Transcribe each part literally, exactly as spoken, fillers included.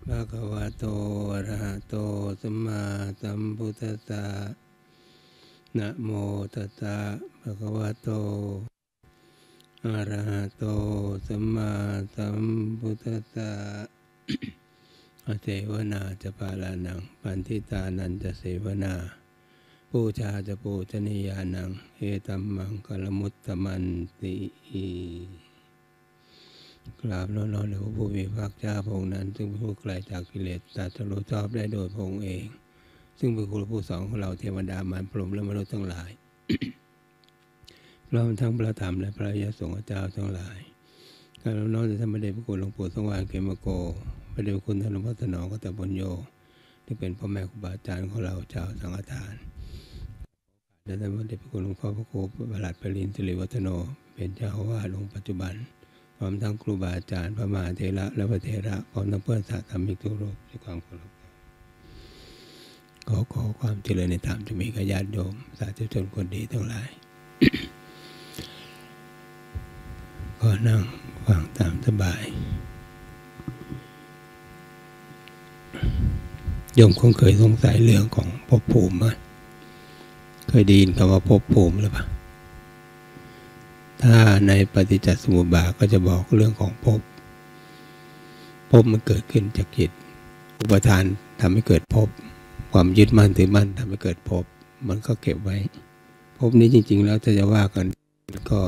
ภะคะวะโตอะระหะโตสัมมาสัมพุทธัสสะนะโมตัสสะภะคะวะโตอะระหะโตสัมมาสัมพุทธัสสะอเทวนาจะปาลานังปันทิตานันจะเสวนาปูชาจะปูชนียานังเอตัมมังกลมุตตมันติกราบน้อมแด่พระผู้มีพระภาคเจ้าพระองค์นั้นซึ่งเป็นผู้ไกลจากกิเลสตรัสรู้ชอบได้โดยพระองค์เองซึ่งเป็นครูผู้สอนของเราเทวดามารพรหมและมนุษย์ทั้งหลายพร้อมทั้งพระธรรมและพระอริยสงฆ์เจ้าทั้งหลายการน้อมแด่ท่านพระเดชพระคุณหลวงปู่สว่างเขมโกพระเดชพระคุณท่านหลวงพ่อถนอมกัตตปุญโญที่เป็นพ่อแม่ครูบาอาจารย์ของเราชาวสังฆทานและท่านพระเดชพระคุณหลวงพ่อพระครูประหลัดปรินทร์สิริวัฒโนเป็นเจ้าอาวาสองค์ปัจจุบันพร้อมทั้งครูบาอาจารย์พระมหาเถระและพระเถระพร้อมทั้งเพื่อนสาธรรมิกทุกรูปด้วยความเคารพขอขอความเจริญในธรรมจะมีกับญาติโยมสาธุชนคนดีทั้งหลาย ก็นั่งฟังตามสบายโยมคงเคยสงสัยเรื่องของภพภูมิไหมเคยได้ยินคำว่าภพภูมิหรือเปล่าถ้าในปฏิจจสมุปบาทก็จะบอกเรื่องของภพภพมันเกิดขึ้นจากจิตอุปทานทำให้เกิดภพความยึดมั่นถือมั่นทำให้เกิดภพมันก็เก็บไว้ภพนี้จริงๆแล้วถ้าจะว่ากันก็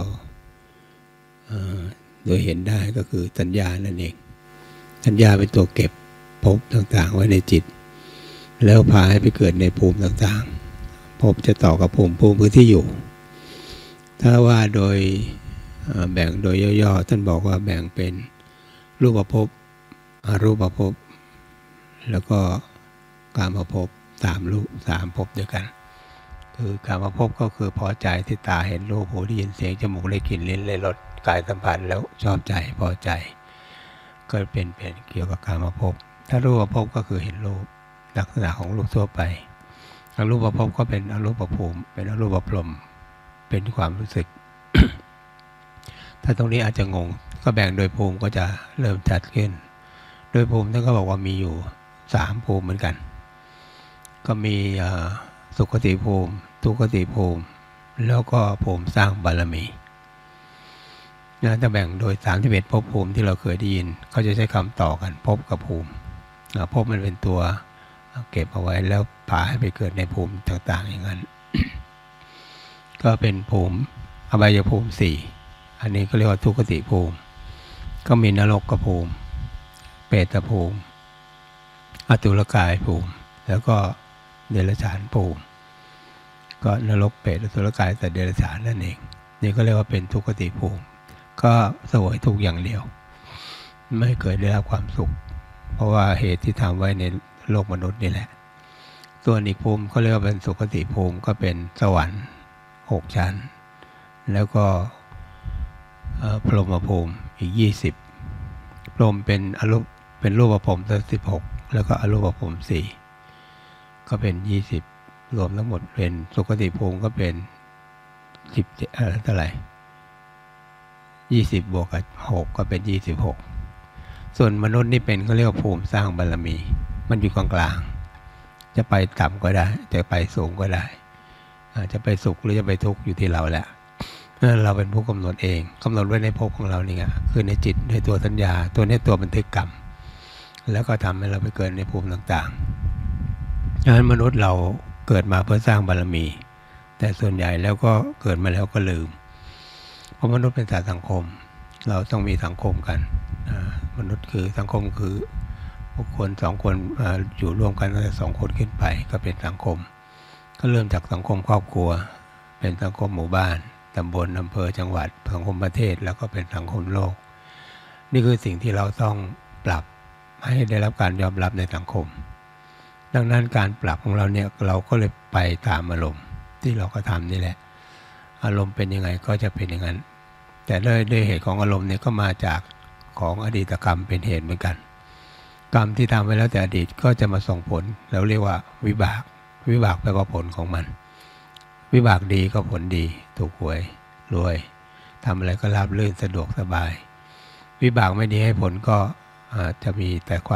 โดยเห็นได้ก็คือสัญญานั่นเองสัญญาเป็นตัวเก็บภพต่างๆไว้ในจิตแล้วพาให้ไปเกิดในภูมิต่างๆภพจะต่อกับภูมิภูมิพื้นที่อยู่ถ้าว่าโดยแบ่งโดยย่อๆท่านบอกว่าแบ่งเป็นรูปภพอรูปภพแล้วก็กามภพสามรูปสามภพด้วยกันคือกามภพก็คือพอใจที่ตาเห็นรูปหูได้ยินเสียงจมูกได้กลิ่นลิ้นได้รสกายสัมผัสแล้วชอบใจพอใจก็เป็นเป็นเกี่ยวกับกามภพถ้ารูปภพก็คือเห็นรูปลักษณะของรูปทั่วไปอรูปภพก็เป็นอรูปภูมิเป็นอรูปพรหมเป็นความรู้สึก ถ้าตรงนี้อาจจะงงก็แบ่งโดยภูมิก็จะเริ่มชัดขึ้นโดยภูมิท่านก็บอกว่ามีอยู่สามภูมิเหมือนกันก็มีสุคติภูมิทุกขติภูมิแล้วก็ภูมิสร้างบารมีนะจะแบ่งโดยสามสิบเอ็ดภพภูมิที่เราเคยได้ยินเขาจะใช้คำต่อกันภพกับภูมิภพมันเป็นตัวเก็บเอาไว้แล้วพาให้ไปเกิดในภูมิต่างๆอย่างนั้น ก็เป็นภูมิอบายภูมิสี่อันนี้ก็เรียกว่าทุกขติภูมิก็มีนรกภูมิเปรตภูมิอตุรกายภูมิแล้วก็เดรัจฉานภูมิก็นรกเปรตอตุรกายแต่เดรัจฉานนั่นเองนี่ก็เรียกว่าเป็นทุกขติภูมิก็เสวยทุกข์อย่างเดียวไม่เคยได้รับความสุขเพราะว่าเหตุที่ทำไว้ในโลกมนุษย์นี่แหละส่วนอีกภูมิเขาเรียกว่าเป็นสุคติภูมิก็เป็นสวรรค์หกชั้นแล้วก็พรหมภูมิอีกยี่สิบพรหมเป็นอรูปเป็นรูปภพสิบหกแล้วก็อรูปภพสี่ก็เป็นยี่สิบรวมทั้งหมดเป็นสุคติภูมิก็เป็นสิบเอ่อเท่าไหร่ยี่สิบบวกกับหกก็เป็นยี่สิบหกส่วนมนุษย์นี่เป็นเขาเรียกว่าภูมิสร้างบารมีมันอยู่กลางๆจะไปต่ำก็ได้จะไปสูงก็ได้จะไปสุขหรือจะไปทุกข์อยู่ที่เราแหละเราเป็นผู้กำหนดเองกำหนดไว้ในภพของเรานี่ไงคือในจิตในตัวสัญญาตัวนี้ตัวบันทึกกรรมแล้วก็ทำให้เราไปเกิดในภูมิต่างๆดังนั้นมนุษย์เราเกิดมาเพื่อสร้างบารมีแต่ส่วนใหญ่แล้วก็เกิดมาแล้วก็ลืมเพราะมนุษย์เป็นสัตว์สังคมเราต้องมีสังคมกันมนุษย์คือสังคมคือบุคคลสองคนอยู่ร่วมกันตั้งแต่สองคนขึ้นไปก็เป็นสังคมก็เริ่มจากสังคมครอบครัวเป็นสังคมหมู่บ้านตำบลอำเภอจังหวัดสังคมประเทศแล้วก็เป็นสังคมโลกนี่คือสิ่งที่เราต้องปรับให้ได้รับการยอมรับในสังคมดังนั้นการปรับของเราเนี่ยเราก็เลยไปตามอารมณ์ที่เราก็ทำนี่แหละอารมณ์เป็นยังไงก็จะเป็นอย่างนั้นแต่ด้วยด้วยเหตุของอารมณ์เนี่ยก็มาจากของอดีตกรรมเป็นเหตุเหมือนกันกรรมที่ทำไว้แล้วแต่อดีตก็จะมาส่งผลเราเรียกว่าวิบากวิบากแปลว่าผลของมันวิบากดีก็ผลดีถูกหวยรวยทำอะไรก็ราบรื่นสะดวกสบายวิบากไม่ดีให้ผลก็จะมีแต่ความ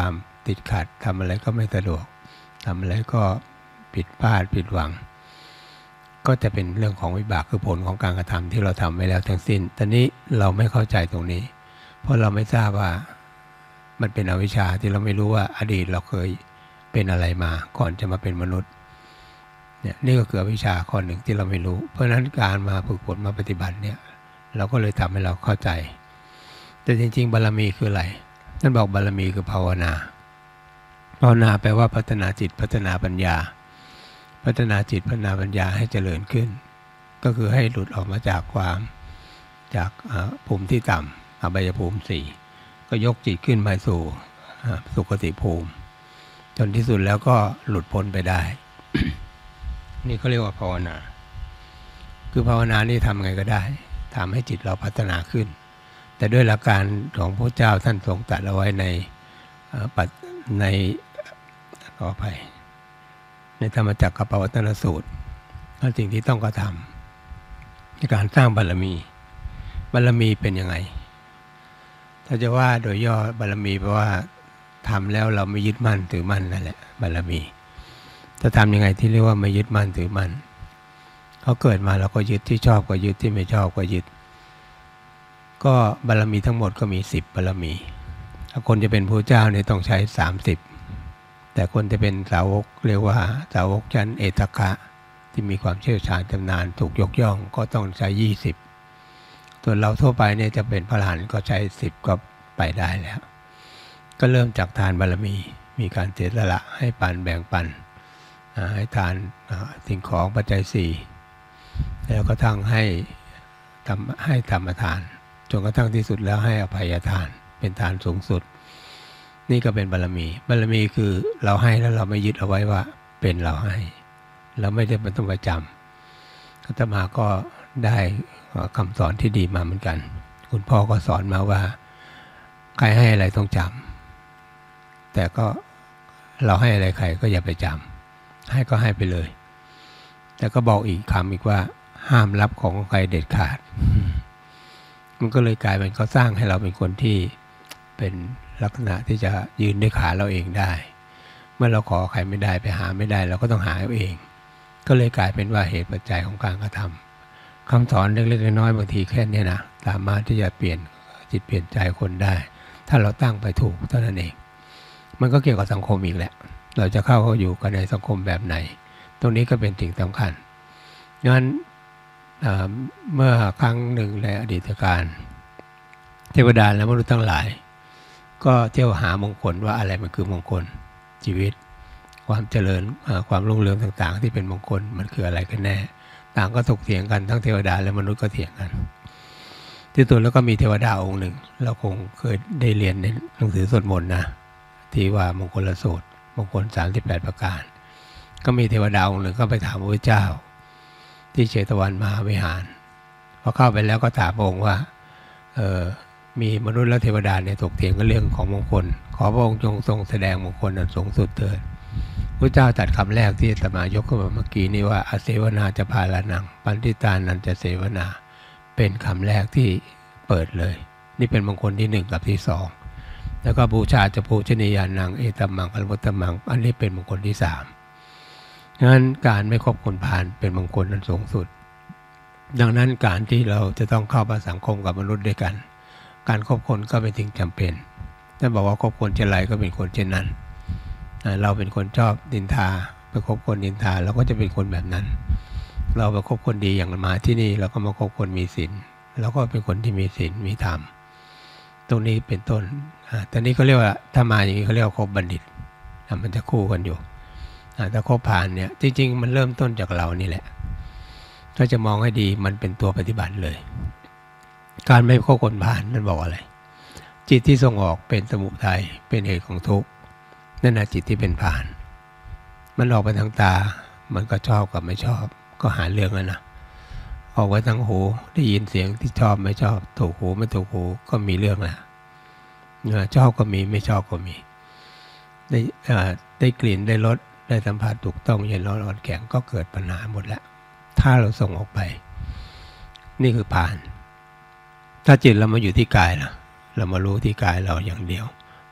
ติดขัดทำอะไรก็ไม่สะดวกทำอะไรก็ผิดพลาดผิดหวังก็จะเป็นเรื่องของวิบากคือผลของการกระทำที่เราทำไว้แล้วทั้งสิ้นตอนนี้เราไม่เข้าใจตรงนี้เพราะเราไม่ทราบว่ามันเป็นอวิชชาที่เราไม่รู้ว่าอดีตเราเคยเป็นอะไรมาก่อนจะมาเป็นมนุษย์เนี่ยนี่ก็คืออวิชชาข้อหนึ่งที่เราไม่รู้เพราะฉะนั้นการมาฝึกฝนมาปฏิบัติเนี่ยเราก็เลยทำให้เราเข้าใจแต่จริงๆบารมีคืออะไรท่านบอกบารมีคือภาวนาภาวนาแปลว่าพัฒนาจิตพัฒนาปัญญาพัฒนาจิตพัฒนาปัญญาให้เจริญขึ้นก็คือให้หลุดออกมาจากความจากภูมิที่ต่ำอบายภูมิสี่ก็ยกจิตขึ้นมาสู่สุคติภูมิจนที่สุดแล้วก็หลุดพ้นไปได้ นี่เขาเรียกว่าภาวนาคือภาวนานี่ทำไงก็ได้ทำให้จิตเราพัฒนาขึ้นแต่ด้วยหลักการของพระเจ้าท่านทรงตรัสเอาไว้ในปัจในขออภัยในธรรมจักรกับปวัตตนสูตรสิ่งที่ต้องกระทำในการสร้างบารมีบารมีเป็นยังไงถ้าจะว่าโดยย่อบารมีแปลว่าทำแล้วเราไม่ยึดมั่นถือมั่นนั่นแหละบารมีจะทำยังไงที่เรียกว่าไม่ยึดมั่นถือมั่นเขาเกิดมาเราก็ยึดที่ชอบก็ยึดที่ไม่ชอบก็ยึดก็บารมีทั้งหมดก็มีสิบบารมีถ้าคนจะเป็นพระเจ้าเนี่ยต้องใช้สามสิบแต่คนจะเป็นสาวกเรียกว่าสาวกชั้นเอตคะ ที่มีความเชี่ยวชาญชำนาญถูกยกย่องก็ต้องใช้ยี่สิบส่วนเราทั่วไปเนี่ยจะเป็นพระอรหันต์ก็ใช้สิบก็ไปได้แล้วก็เริ่มจากทานบารมีมีการเสียสละให้ปันแบ่งปันให้ทานสิ่งของปัจจัยสี่แล้วก็ทั้งให้ทำให้ธรรมทานจนกระทั่งที่สุดแล้วให้อภัยทานเป็นทานสูงสุดนี่ก็เป็นบารมีบารมีคือเราให้แล้วเราไม่ยึดเอาไว้ว่าเป็นเราให้เราไม่ได้เป็นต้องประจำอาตมาก็ได้คำสอนที่ดีมาเหมือนกันคุณพ่อก็สอนมาว่าใครให้อะไรต้องจำแต่ก็เราให้อะไรใครก็อย่าไปจำให้ก็ให้ไปเลยแต่ก็บอกอีกคำอีกว่าห้ามรับของใครเด็ดขาดมันก็เลยกลายเป็นเขาสร้างให้เราเป็นคนที่เป็นลักษณะที่จะยืนด้วยขาเราเองได้เมื่อเราขอใครไม่ได้ไปหาไม่ได้เราก็ต้องหาเอาเองก็เลยกลายเป็นว่าเหตุปัจจัยของการกระทำคำสอนเล็กๆน้อยๆบางทีแค่นี้นะสามารถที่จะเปลี่ยนจิตเปลี่ยนใจคนได้ถ้าเราตั้งไปถูกเท่านั้นเองมันก็เกี่ยวกับสังคมอีกแหละเราจะเข้าเข้าอยู่กันในสังคมแบบไหนตรงนี้ก็เป็นสิ่งสำคัญงั้นเมื่อครั้งหนึ่งในอดีตการเทวดาและมนุษย์ทั้งหลายก็เที่ยวหามงคลว่าอะไรมันคือมงคลชีวิตความเจริญความรุ่งเรืองต่างๆที่เป็นมงคลมันคืออะไรกันแน่ต่างก็ถกเถียงกันทั้งเทวดาและมนุษย์ก็เถียงกันที่ตัวแล้วก็มีเทวดาองค์หนึ่งเราคงเคยได้เรียนในหนังสือสวดมนต์นะที่ว่ามงคลสูตรมงคลสามสิบแปดประการก็มีเทวดาองค์หนึ่งก็ไปถามพระเจ้าที่เชตวันมหาวิหารพอเข้าไปแล้วก็ถามพระองค์ว่าเออมีมนุษย์และเทวดาเนี่ยถกเถียงกันเรื่องของมงคลขอพระองค์จงทรงแสดงมงคลอันสูงสุดเถิดพระเจ้าตัดคำแรกที่อาตมายกขึ้นมาเมื่อกี้นี้ว่าอเสวนาจะพาลานังปันติตานันจะเสวนาเป็นคำแรกที่เปิดเลยนี่เป็นมงคลที่หนึ่งกับที่สองแล้วก็บูชาจะปูชนียานังเอตัมมังอนุตตมังอันนี้เป็นมงคลที่สามงั้นการไม่คบคนพาลเป็นมงคลอันสูงสุดดังนั้นการที่เราจะต้องเข้ามาสังคมกับมนุษย์ด้วยกันการคบคนก็เป็นสิ่งจำเป็นท่านบอกว่าคบคนเช่นไรก็เป็นคนเช่นนั้นเราเป็นคนชอบนินทาไปคบคนนินทาเราก็จะเป็นคนแบบนั้นเราไปคบคนดีอย่างมาที่นี่เราก็มาคบคนมีศีลเราก็เป็นคนที่มีศีลมีธรรมตรงนี้เป็นต้นตอนนี้เขาเรียกว่าถ้ามาอย่างนี้เขาเรียกว่าคบบัณฑิตมันจะคู่กันอยู่ถ้าคบผ่านเนี่ยจริงๆมันเริ่มต้นจากเรานี่แหละถ้าจะมองให้ดีมันเป็นตัวปฏิบัติเลยการไม่คบคนผ่านนั่นบอกอะไรจิตที่ส่งออกเป็นสมุทัยเป็นเหตุของทุกข์นั่นแหละจิตที่เป็นผ่านมันออกไปทางตามันก็ชอบกับไม่ชอบก็หาเรื่องแล้วนะออกไปทางหูได้ยินเสียงที่ชอบไม่ชอบถูกหูไม่ถูกหูก็มีเรื่องแหละชอบก็มีไม่ชอบก็มีได้ได้กลิ่นได้รสได้สัมผัสถูกต้องเย็นร้อนอ่อนแข็งก็เกิดปัญหาหมดแล้วถ้าเราส่งออกไปนี่คือผ่านถ้าจิตเรามาอยู่ที่กายนะเรามารู้ที่กายเราอย่างเดียว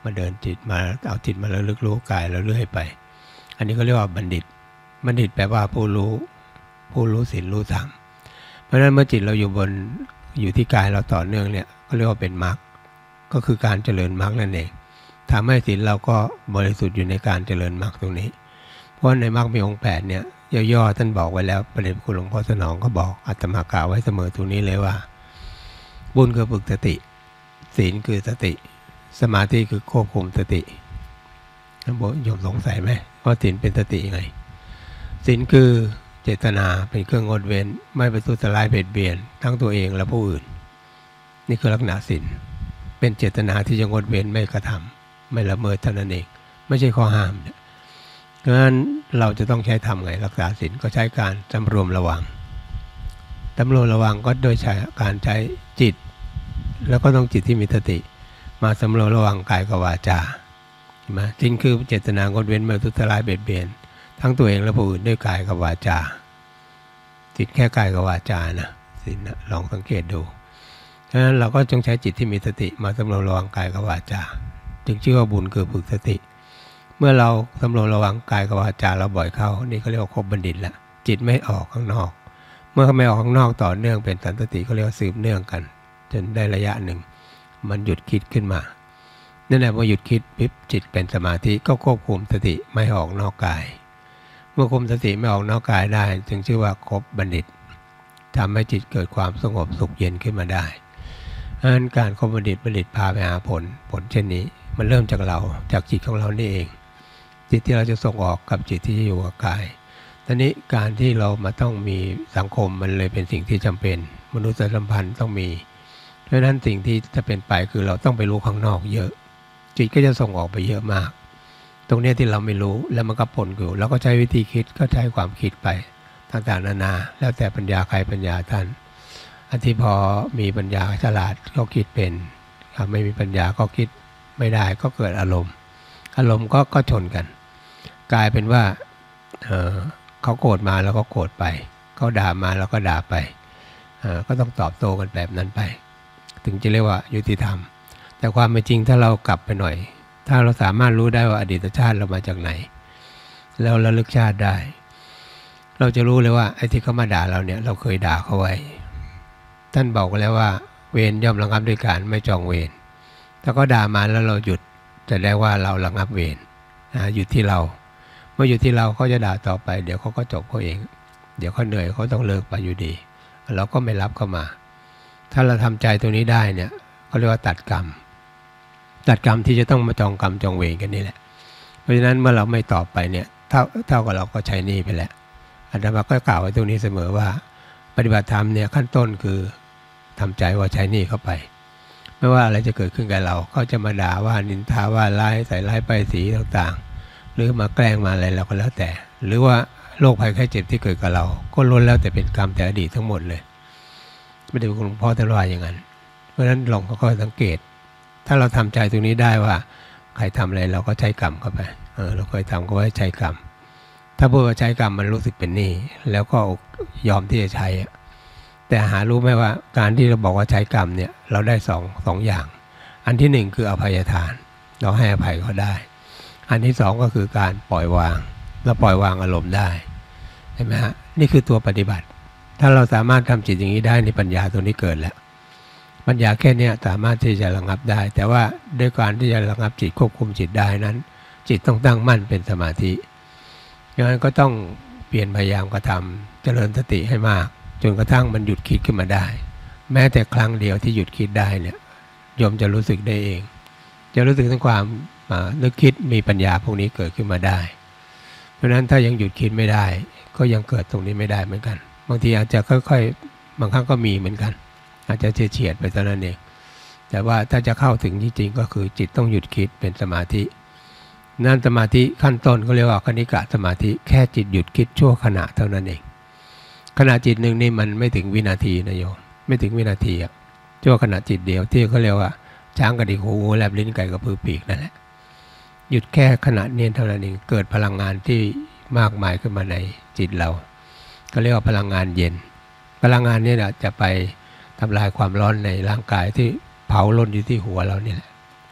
มาเดินจิตมาเอาจิตมาระลึกรู้กายแล้วเรื่อยไปอันนี้ก็เรียกว่าบัณฑิตบัณฑิตแปลว่าผู้รู้ผู้รู้ศีลรู้ธรรมเพราะฉะนั้นเมื่อจิตเราอยู่บนอยู่ที่กายเราต่อเนื่องเนี่ยก็เรียกว่าเป็นมรรคก็คือการเจริญมรรคนั่นเองทำให้ศีลเราก็บริสุทธิ์อยู่ในการเจริญมรรคตรงนี้เพราะในมรรคมีองค์แปดเนี่ยย่อๆท่านบอกไว้แล้วประเด็นคุณหลวงพ่อสนองก็บอกอาตมากล่าวไว้เสมอตรงนี้เลยว่าบุญคือฝึกสติศีลคือสติสมาธิคือควบคุมสติท่านบอกโยมสงสัยไหมว่าศีลเป็นสติยังไงศีลคือเจตนาเป็นเครื่องงดเว้นไม่ประทุษร้ายเบียดเบียนทั้งตัวเองและผู้อื่นนี่คือลักษณะศีลเป็นเจตนาที่จะงดเว้นไม่กระทำไม่ละเมิดเท่านั้นเองไม่ใช่ข้อห้ามเนี่ยเพราะฉะนั้นเราจะต้องใช้ทำไงรักษาศีลก็ใช้การสำรวมระวังสำรวมระวังก็โดยใช้การใช้จิตแล้วก็ต้องจิตที่มีสติมาสำรวมระวังกายกับวาจาใช่ไหมศีลคือเจตนางดเว้นไม่ประทุษร้ายเบียดเบียนทั้งตัวเองและผู้อื่นด้วยกายกับวาจาจิตแค่กายกับวาจานะศีลนะลองสังเกตดูฉะนั้นเราก็จงใช้จิตที่มีสติมาสำรวมระวังกายกับวาจาจึงชื่อว่าบุญคือฝึกสติเมื่อเราสำรวมระวังกายกับวาจาเราบ่อยเข้านี่เขาเรียกว่าครบบัณฑิตแล้วจิตไม่ออกข้างนอกเมื่อไม่ออกข้างนอกต่อเนื่องเป็นสันตติเขาเรียกว่าสืบเนื่องกันจนได้ระยะหนึ่งมันหยุดคิดขึ้นมานั่นแหละพอหยุดคิดปิ๊บจิตเป็นสมาธิก็ควบคุมสติไม่ออกนอกกายเมื่อคุมสติไม่ออกนอกกายได้จึงชื่อว่าครบบัณฑิตทำให้จิตเกิดความสงบสุขเย็นขึ้นมาได้เพราะฉะนั้นการครบบัณฑิตบัณฑิตพาไปหาผลผลเช่นนี้มันเริ่มจากเราจากจิตของเรานี่เองจิตที่เราจะส่งออกกับจิตที่อยู่กับกายตอนนี้การที่เรามาต้องมีสังคมมันเลยเป็นสิ่งที่จำเป็นมนุษยสัมพันธ์ต้องมีเพราะฉะนั้นสิ่งที่จะเป็นไปคือเราต้องไปรู้ข้างนอกเยอะจิตก็จะส่งออกไปเยอะมากตรงนี้ที่เราไม่รู้แล้วมันก็ปนอยู่แล้วก็ใช้วิธีคิดก็ใช้ความคิดไปต่างๆนานาแล้วแต่ปัญญาใครปัญญาท่านอันที่พอมีปัญญาฉลาดก็คิดเป็นไม่มีปัญญาก็คิดไม่ได้ก็เกิดอารมณ์อารมณ์ก็ก็ชนกันกลายเป็นว่าเอ่อเขาโกรธมาแล้วก็โกรธไปเขาด่ามาแล้วก็ด่าไปเอ่อก็ต้องตอบโต้กันแบบนั้นไปถึงจะเรียกว่ายุติธรรมแต่ความเป็นจริงถ้าเรากลับไปหน่อยถ้าเราสามารถรู้ได้ว่าอดีตชาติเรามาจากไหนแล้วระลึกชาติได้เราจะรู้เลยว่าไอ้ที่เขามาด่าเราเนี่ยเราเคยด่าเขาไว้ท่านบอกแล้วว่าเวรย่อมระงับด้วยการไม่จองเวรถ้าเขาด่ามาแล้วเราหยุดจะได้ว่าเราระงับเวรนะหยุดที่เราเมื่อหยุดที่เราเขาจะด่าต่อไปเดี๋ยวเขาก็จบเขาเองเดี๋ยวเขาเหนื่อยเขาต้องเลิกไปอยู่ดีเราก็ไม่รับเข้ามาถ้าเราทำใจตรงนี้ได้เนี่ยเขาเรียกว่าตัดกรรมตัดกรรมที่จะต้องมาจองกรรมจองเวรกันนี่แหละเพราะฉะนั้นเมื่อเราไม่ตอบไปเนี่ยเท่าเท่ากับเราก็ใช้หนี้ไปแล้วอาตมาก็กล่าวไว้ตรงนี้เสมอว่าปฏิบัติธรรมเนี่ยขั้นต้นคือทำใจว่าใช้หนี้เข้าไปไม่ว่าอะไรจะเกิดขึ้นกับเราเขาจะมาด่าว่านินทาว่าร้ายใส่ร้ายป้ายสีต่างๆหรือมาแกล้งมาอะไรเราก็แล้วแต่หรือว่าโรคภัยไข้เจ็บที่เกิดกับเราก็ล้วนแล้วแต่เป็นกรรมแต่อดีตทั้งหมดเลยไม่ได้คุณหลวงพ่อท่านว่าอย่างนั้นเพราะฉะนั้นลองค่อยๆสังเกตถ้าเราทำใจตรงนี้ได้ว่าใครทำอะไรเราก็ใช้กรรมเข้าไปเออเราเคยทำก็ว่าใช้กรรมถ้าพูดว่าใช้กรรมมันรู้สึกเป็นหนี้แล้วก็ยอมที่จะใช้แต่หารู้ไหมว่าการที่เราบอกว่าใช้กรรมเนี่ยเราได้สองสองอย่างอันที่หนึ่งคืออภัยทานเราให้อภัยเขาได้อันที่สองก็คือการปล่อยวางเราปล่อยวางอารมณ์ได้เห็นไหมฮะนี่คือตัวปฏิบัติถ้าเราสามารถทำจิตอย่างนี้ได้ในปัญญาตัวนี้เกิดแล้วปัญญาแค่นี้สามารถที่จะระงับได้แต่ว่าด้วยการที่จะระงับจิตควบคุมจิตได้นั้นจิตต้องตั้งมั่นเป็นสมาธิดังนั้นก็ต้องเปลี่ยนพยายามกระทำเจริญสติให้มากจนกระทั่งมันหยุดคิดขึ้นมาได้แม้แต่ครั้งเดียวที่หยุดคิดได้เนี่ยโยมจะรู้สึกได้เองจะรู้สึกถึงความนึกคิดมีปัญญาพวกนี้เกิดขึ้นมาได้เพราะฉะนั้นถ้ายังหยุดคิดไม่ได้ก็ยังเกิดตรงนี้ไม่ได้เหมือนกันบางทีอาจจะค่อยๆบางครั้งก็มีเหมือนกันอาจจะเฉียดๆไปเท่านั้นเองแต่ว่าถ้าจะเข้าถึงจริงๆก็คือจิตต้องหยุดคิดเป็นสมาธินั่นสมาธิขั้นต้นก็เรียกว่าคณิกะสมาธิแค่จิตหยุดคิดชั่วขณะเท่านั้นเองขณะจิตหนึ่งนี่มันไม่ถึงวินาทีนะโยมไม่ถึงวินาทีอ่ะชั่วขณะจิตเดียวที่เขาเรียกว่าช้างกระดิกหูแลบลิ้นไก่กระพือปีกนั่นแหละหยุดแค่ขณะนี้เท่านั้นเองเกิดพลังงานที่มากมายขึ้นมาในจิตเราก็เรียกว่าพลังงานเย็นพลังงานนี้แหละจะไปทำลายความร้อนในร่างกายที่เผาล้นอยู่ที่หัวเรานี่แหละ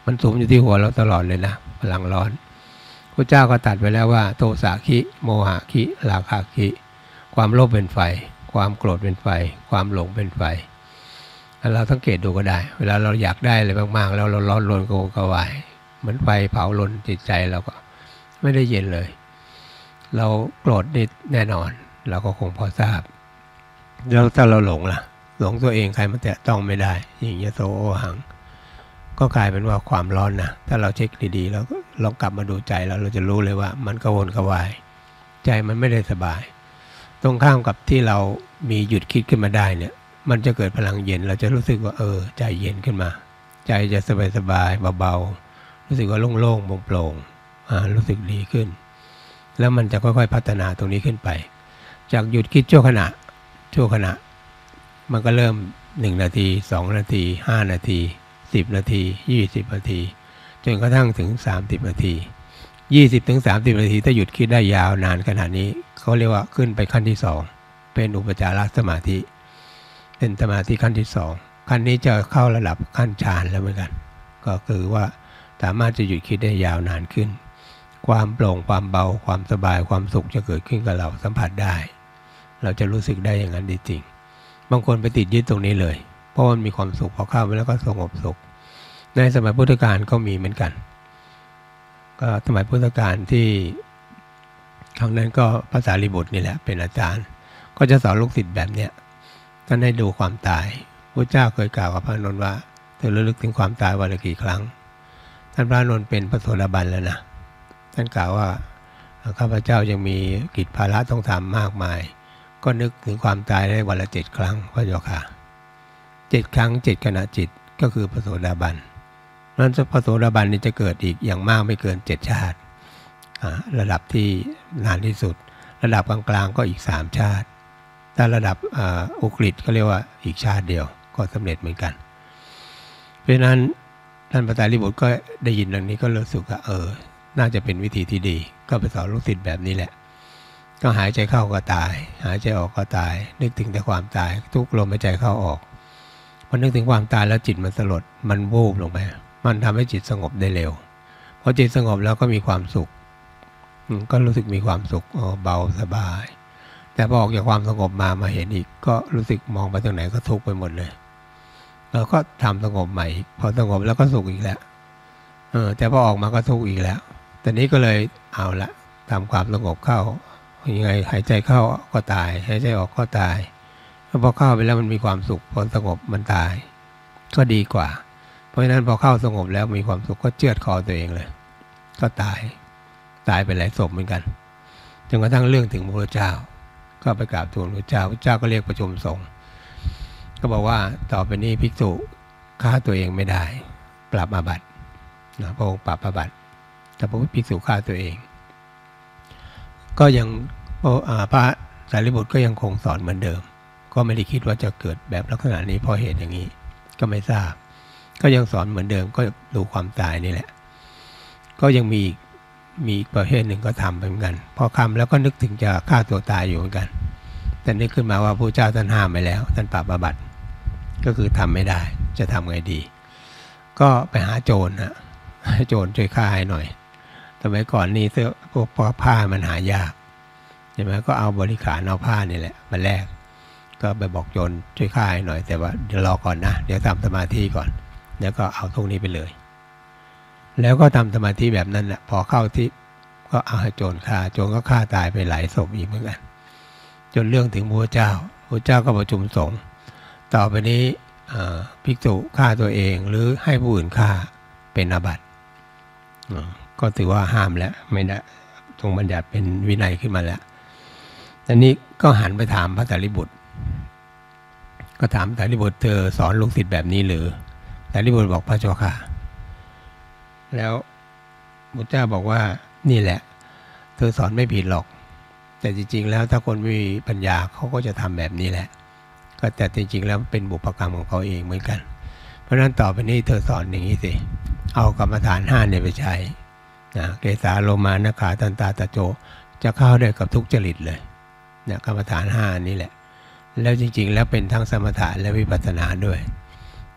มันสุมอยู่ที่หัวเราตลอดเลยนะพลังร้อนพระเจ้าก็ตรัสไว้แล้วว่าโทสะคิโมหะคิราคะคิความโลภเป็นไฟความโกรธเป็นไฟความหลงเป็นไฟเราสังเกตดูก็ได้เวลาเราอยากได้อะไรมากๆแล้วเราร้อนรนกระวนกระวายเหมือนไฟเผาลนจิตใจเราก็ไม่ได้เย็นเลยเราโกรธนิดแน่นอนเราก็คงพอทราบแล้วถ้าเราหลงล่ะหลงตัวเองใครมาแตะต้องไม่ได้ยิ่งยโสโอหังก็กลายเป็นว่าความร้อนนะถ้าเราเช็คดีๆแล้วลองกลับมาดูใจแล้วเราจะรู้เลยว่ามันกระวนกระวายใจมันไม่ได้สบายตรงข้ามกับที่เรามีหยุดคิดขึ้นมาได้เนี่ยมันจะเกิดพลังเย็นเราจะรู้สึกว่าเออใจเย็นขึ้นมาใจจะสบายๆเบาๆรู้สึกว่าโล่งๆโปร่งๆอ่ารู้สึกดีขึ้นแล้วมันจะค่อยๆพัฒนาตรงนี้ขึ้นไปจากหยุดคิดชั่วขณะชั่วขณะมันก็เริ่มหนึ่งนาทีสองนาทีห้านาทีสิบนาทียี่สิบนาทีจนกระทั่งถึงสามสิบนาทียี่สิบถึงสามสิบนาทีถ้าหยุดคิดได้ยาวนานขนาดนี้เขาเรียกว่าขึ้นไปขั้นที่สองเป็นอุปจารสมาธิเป็นสมาธิขั้นที่สองขั้นนี้จะเข้าระดับขั้นฌานแล้วเหมือนกันก็คือว่าสามารถจะหยุดคิดได้ยาวนานขึ้นความโปร่งความเบาความสบายความสุขจะเกิดขึ้นกับเราสัมผัสได้เราจะรู้สึกได้อย่างนั้นจริงบางคนไปติดยึดตรงนี้เลยเพราะมันมีความสุขพอเข้าไปแล้วก็สงบสุขในสมัยพุทธกาลก็มีเหมือนกันก็สมัยพุทธกาลที่ครั้งนั้นก็พระสารีบุตรนี่แหละเป็นอาจารย์ก็จะสอนลูกศิษย์แบบเนี้ยท่านให้ดูความตายพระเจ้าเคยกล่าวกับพระนนท์ว่าเธอระลึกถึงความตายวันละกี่ครั้งท่านพระนนท์เป็นพระโสดาบันแล้วนะท่านกล่าวว่าข้าพเจ้ายังมีกิจภาระต้องทำมากมายก็นึกถึงความตายได้วันละเจ็ดครั้งพระเจ้าค่ะเจ็ดครั้งเจ็ดขณะจิตก็คือพระโสดาบันนั้นพระโสดาบันนี่จะเกิดอีกอย่างมากไม่เกินเจ็ดชาติระดับที่นานที่สุดระดับกลางๆก็อีกสามชาติถ้าระดับอุกฤษก็เรียกว่าอีกชาติเดียวก็สำเร็จเหมือนกันเพราะนั้นท่านพระสารีบุตรก็ได้ยินเรื่องนี้ก็รู้สึกว่าเออน่าจะเป็นวิธีที่ดีก็ไปสอนลูกศิษย์แบบนี้แหละก็หายใจเข้าก็ตายหายใจออกก็ตายนึกถึงแต่ความตายทุกลมหายใจเข้าออกพอนึกถึงความตายแล้วจิตมันสลดมันวูบลงไปมันทำให้จิตสงบได้เร็วพอจิตสงบแล้วก็มีความสุขก็รู้สึกมีความสุขเบาสบายแต่พอออกจากความสงบมามาเห็นอีกก็รู้สึกมองไปตรงไหนก็ทุกข์ไปหมดเลยเราก็ทำสงบใหม่พอสงบแล้วก็สุขอีกแล้วเออแต่พอออกมาก็ทุกข์อีกแล้วตอนนี้ก็เลยเอาละทำความสงบเข้ายังไงหายใจเข้าก็ตายหายใจออกก็ตายพอเข้าไปแล้วมันมีความสุขพอสงบมันตายก็ดีกว่าเพราะฉะนั้นพอเข้าสงบแล้วมีความสุขก็เชือดคอตัวเองเลยก็ตายตายไปหลายศพเหมือนกันจนกระทั่งเรื่องถึงพระเจ้าก็ไปกราบทูลพระเจ้าพระเจ้าก็เรียกประชุมสงฆ์ก็บอกว่าต่อไปนี้ภิกษุฆ่าตัวเองไม่ได้ปรับอาบัตินะพระองค์ปรับอาบัติแต่พระภิกษุฆ่าตัวเองก็ยังพระสารีบุตรก็ยังคงสอนเหมือนเดิมก็ไม่ได้คิดว่าจะเกิดแบบลักษณะนี้เพราะเหตุอย่างนี้ก็ไม่ทราบก็ยังสอนเหมือนเดิมก็ดูความตายนี่แหละก็ยังมีมีอีกประเภทหนึ่งก็ทำเหมือนกันพอคำแล้วก็นึกถึงจะฆ่าตัวตายอยู่เหมือนกันแต่นึกขึ้นมาว่าพระเจ้าท่านห้ามไปแล้วท่านปรับอาบัติก็คือทำไม่ได้จะทำไงดีก็ไปหาโจรนะให้โจรช่วยฆ่าให้หน่อยสมัยก่อนนี่เสื้อพวกผ้ามันหายากใช่ไหมก็เอาบริขารเอาผ้านี่แหละมาแลกก็ไปบอกโจรช่วยฆ่าให้หน่อยแต่ว่าเดี๋ยวรอก่อนนะเดี๋ยวทำสมาธิก่อนแล้วก็เอาตรงนี้ไปเลยแล้วก็ทำสมาธิแบบนั้นแหละพอเข้าที่ก็เอาให้โจรฆ่าโจรก็ฆ่าตายไปหลายศพอีกเหมือนกันจนเรื่องถึงพระเจ้าพระเจ้าก็ประชุมสงฆ์ต่อไปนี้ภิกษุฆ่าตัวเองหรือให้ผู้อื่นฆ่าเป็นอาบัติก็ถือว่าห้ามแล้วไม่ได้ทรงบัญญัติเป็นวินัยขึ้นมาแล้วอันนี้ก็หันไปถามพระสารีบุตรก็ถามสารีบุตรเธอสอนลูกศิษย์แบบนี้หรือสารีบุตรบอกพระเจ้าค่ะแล้วพระเจ้าบอกว่านี่แหละเธอสอนไม่ผิดหรอกแต่จริงๆแล้วถ้าคนไม่มีปัญญาเขาก็จะทำแบบนี้แหละก็แต่จริงๆแล้วเป็นบุพกรรมของเขาเองเหมือนกันเพราะฉะนั้นต่อไปนี้เธอสอนอย่างนี้สิเอากรรมฐานห้าเนี่ยไปใช้นะเกสาโลมานะขาตันตาตะโจจะเข้าได้กับทุกจริตเลยเนี่ยกรรมฐานห้านี่แหละแล้วจริงๆแล้วเป็นทั้งสมถะและวิปัสสนาด้วยจ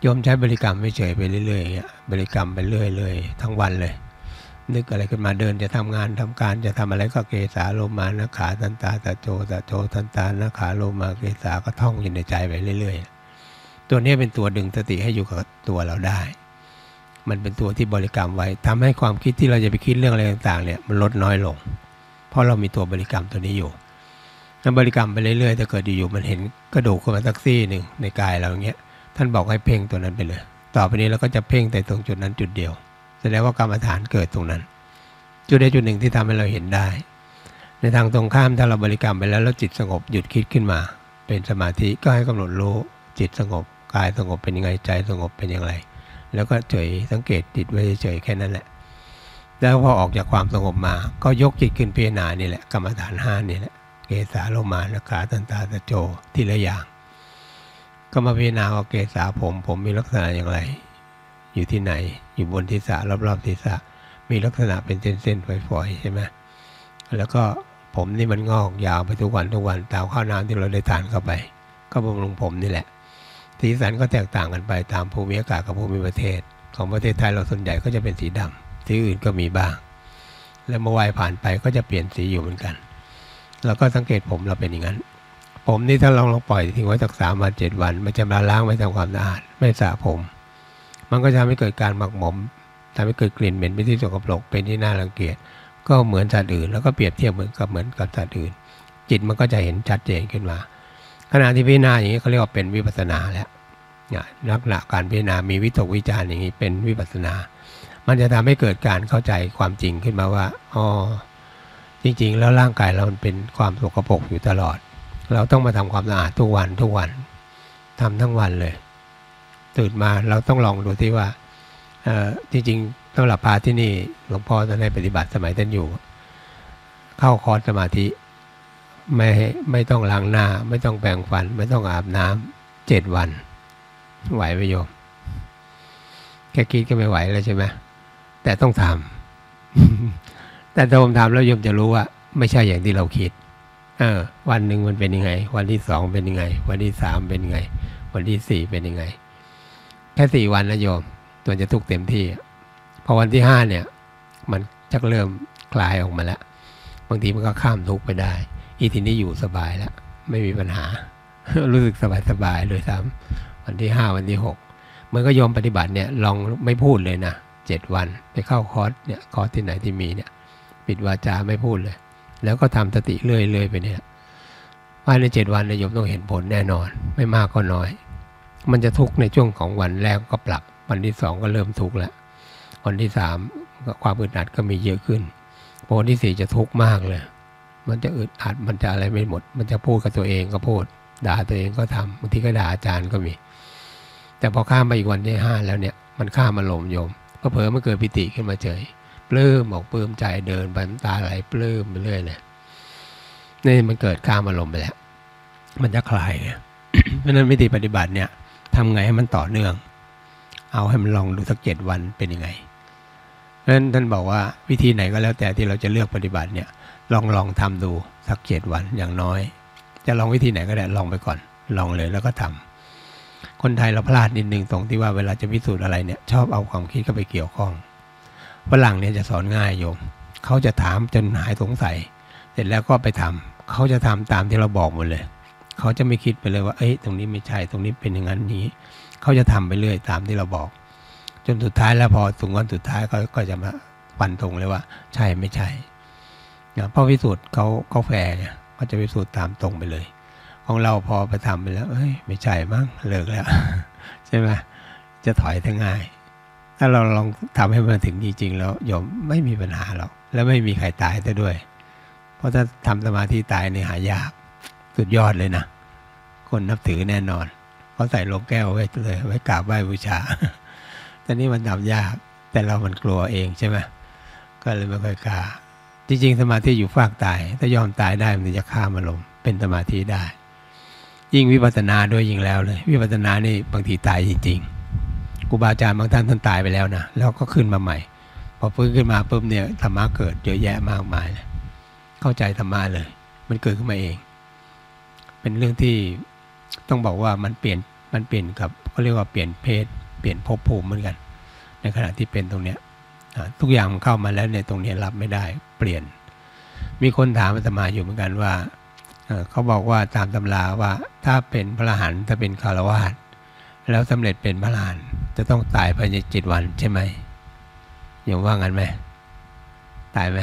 โยมใช้บริกรรมไม่เฉยไปเรื่อยๆอย่างเงี้ยบริกรรมไปเรื่อยๆทั้งวันเลยนึกอะไรขึ้นมาเดินจะทำงานทำการจะทำอะไรก็เกสาโลมานะขาทันตาตะโจตะโจทันตานะขาโลมาเกสาก็ท่องอยู่ในใจไปเรื่อยๆตัวนี้เป็นตัวดึงสติให้อยู่กับตัวเราได้มันเป็นตัวที่บริกรรมไว้ทำให้ความคิดที่เราจะไปคิดเรื่องอะไรต่างๆเนี่ยมันลดน้อยลงเพราะเรามีตัวบริกรรมตัวนี้อยู่ถ้าบริกรรมไปเรื่อยๆถ้าเกิดอยู่ๆมันเห็นกระดูกขึ้นมาสักซี่หนึ่งในกายเราอย่างเงี้ยท่านบอกให้เพ่งตัวนั้นไปเลยต่อไปนี้เราก็จะเพ่งแต่ตรงจุดนั้นจุดเดียวแสดงว่ากรรมฐานเกิดตรงนั้นจุดใดจุดหนึ่งที่ทำให้เราเห็นได้ในทางตรงข้ามถ้าเราบริกรรมไปแล้วแล้วจิตสงบหยุดคิดขึ้นมาเป็นสมาธิก็ให้กำหนดรู้จิตสงบกายสงบเป็นยังไงใจสงบเป็นอย่างไรแล้วก็เฉยสังเกตจิตไว้เฉยแค่นั้นแหละแล้วพอออกจากความสงบมาก็ยกจิตขึ้นพิจารณานี่แหละกรรมฐานห้านี่แหละเกสาโลมานะขาทันตาตะโจทีละอย่างก็มาพิจารณาว่าเกสาผมผมมีลักษณะอย่างไรอยู่ที่ไหนอยู่บนศีรษะรอบๆศีรษะมีลักษณะเป็นเส้นๆฝอยๆใช่ไหมแล้วก็ผมนี่มันงอกยาวไปทุกวันทุกวันตามข้าวน้ำที่เราได้ทานเข้าไปก็บำรุงผมนี่แหละสีสันก็แตกต่างกันไปตามภูมิอากาศกับภูมิประเทศของประเทศไทยเราส่วนใหญ่ก็จะเป็นสีดำที่อื่นก็มีบ้างแล้วเมื่อวัยผ่านไปก็จะเปลี่ยนสีอยู่เหมือนกันแล้วก็สังเกตผมเราเป็นอย่างนั้นผมนี่ถ้าลองลองปล่อยทิ้งไว้สักสามวันเจ็ดวันมันจะมาล้างไม่ทำความสะอาดไม่สระผมมันก็จะทำให้เกิดการหมักหมมทำให้เกิดกลิ่นเหม็นเป็นที่สกปรกเป็นที่น่ารังเกียจก็เหมือนสัตว์อื่นแล้วก็เปรียบเทียบเหมือนกับเหมือนกับสัตว์อื่นจิตมันก็จะเห็นชัดเจนขึ้นมาขณะที่พิจารณาอย่างนี้เขาเรียกว่าเป็นวิปัสสนาแล้วลักษณะการพิจารณามีวิตกวิจารอย่างนี้เป็นวิปัสสนามันจะทำให้เกิดการเข้าใจความจริงขึ้นมาว่าอ๋อจริงๆแล้วร่างกายเรามันเป็นความสกปรกอยู่ตลอดเราต้องมาทำความสะอาดทุกวันทุกวันทำทั้งวันเลยตื่นมาเราต้องลองดูที่ว่าจริงๆสำหรับพาที่นี่หลวงพ่อท่านให้ปฏิบัติสมัยท่านอยู่เข้าคอร์สสมาธิไม่ไม่ต้องล้างหน้าไม่ต้องแปรงฟันไม่ต้องอาบน้ำเจ็ดวันไหวไหมโยมแค่คิดก็ไม่ไหวแล้วใช่ไหมแต่ต้องทำ แต่ถ้าผมทำแล้วโยมจะรู้ว่าไม่ใช่อย่างที่เราคิดเออวันหนึ่งมันเป็นยังไงวันที่สองเป็นยังไงวันที่สามเป็นยังไงวันที่สี่เป็นยังไงแค่สี่วันนะโยมตัวจะทุกข์เต็มที่พอวันที่ห้าเนี่ยมันชักเริ่มคลายออกมาแล้วบางทีมันก็ข้ามทุกข์ไปได้อีทีนี้อยู่สบายแล้วไม่มีปัญหา รู้สึกสบายๆเลยซ้ำวันที่ห้าวันที่หกเหมือนก็โยมปฏิบัติเนี่ยลองไม่พูดเลยนะเจ็ดวันไปเข้าคอร์สเนี่ยคอร์สที่ไหนที่มีเนี่ยปิดวาจาไม่พูดเลยแล้วก็ทำสติเรื่อยๆไปเนี่ยภายในเจ็ดวันเนี่ยโยมต้องเห็นผลแน่นอนไม่มากก็น้อยมันจะทุกข์ในช่วงของวันแรกก็ปรับวันที่สองก็เริ่มทุกข์แล้ววันที่สามความอึดอัดก็มีเยอะขึ้นพอวันที่สี่จะทุกข์มากเลยมันจะอึดอัดมันจะอะไรไม่หมดมันจะพูดกับตัวเองก็พูดด่าตัวเองก็ทำบางทีก็ด่าอาจารย์ก็มีแต่พอข้ามไปอีกวันที่ห้าแล้วเนี่ยมันข้ามอารมณ์โยมก็เผลอมันเกิดปิติขึ้นมาเฉยปลื้มออกปลื้มใจเดินไปน้ำตาไหลปลื้มไปเรื่อยเลยนี่มันเกิดข้ามอารมณ์ไปแล้วมันจะคลายไง เพราะนั้นวิธีปฏิบัติเนี่ยทำไงให้มันต่อเนื่องเอาให้มันลองดูสักเจ็ดวันเป็นยังไงเพราะฉะนั้นท่านบอกว่าวิธีไหนก็แล้วแต่ที่เราจะเลือกปฏิบัติเนี่ยลองลองทำดูสักเจ็ดวันอย่างน้อยจะลองวิธีไหนก็ได้ลองไปก่อนลองเลยแล้วก็ทำคนไทยเราพลาดนิดนึงตรงที่ว่าเวลาจะพิสูจน์อะไรเนี่ยชอบเอาความคิดเข้าไปเกี่ยวข้องฝรั่งเนี่ยจะสอนง่ายโยมเขาจะถามจนหายสงสัยเสร็จแล้วก็ไปทำเขาจะทำตามที่เราบอกหมดเลยเขาจะไม่คิดไปเลยว่าเอ้ยตรงนี้ไม่ใช่ตรงนี้เป็นอย่างนั้นนี้เขาจะทำไปเรื่อยตามที่เราบอกจนสุดท้ายแล้วพอถึงวันสุดท้ายเขาก็จะมาฟันธงเลยว่าใช่ไม่ใช่นะเพราะพิสูจน์เขาเขาแฝงเนี่ยเขาจะพิสูจน์ตามตรงไปเลยของเราพอไปทำไปแล้วเอ้ยไม่ใช่มั้งเลิกแล้ว ใช่ไหมจะถอยทั้งง่ายถ้าเราลองทำให้มันถึงจริงๆแล้วโยมไม่มีปัญหาหรอกแล้วไม่มีใครตายซะด้วยเพราะถ้าทำสมาธิตายเนี่ยหายากสุดยอดเลยนะคนนับถือแน่นอนเขาใส่โลงแก้วไว้เลยไว้กราบไหว้บูชา แต่นี่มันทำยากแต่เรามันกลัวเองใช่ไหมก็เลยไม่ค่อยกล้าจริงๆสมาธิอยู่ฟากตายถ้ายอมตายได้มันจะข้ามอารมณ์เป็นสมาธิได้ยิ่งวิปัสสนาด้วยยิ่งแล้วเลยวิปัสสนานี่บางทีตายจริงๆครูบาอาจารย์บางท่านท่านตายไปแล้วนะแล้วก็ขึ้นมาใหม่พอฟื้นขึ้นมาปุ๊บเนี่ยธรรมะเกิดเยอะแยะมากมายเลยเข้าใจธรรมะเลยมันเกิดขึ้นมาเองเป็นเรื่องที่ต้องบอกว่ามันเปลี่ยนมันเปลี่ยนกับก็เรียกว่าเปลี่ยนเพศเปลี่ยนภพภูมิเหมือนกันในขณะที่เป็นตรงเนี้ยทุกอย่างมันเข้ามาแล้วในตรงนี้รับไม่ได้เปลี่ยนมีคนถามอาตมาอยู่เหมือนกันว่าเขาบอกว่าตามตำราว่าถ้าเป็นพระอรหันต์ถ้าเป็นคฤหัสถ์แล้วสำเร็จเป็นพระอรหันต์จะต้องตายภายในเจ็ดวันใช่ไหมโยมว่างั้นไหมตายไหม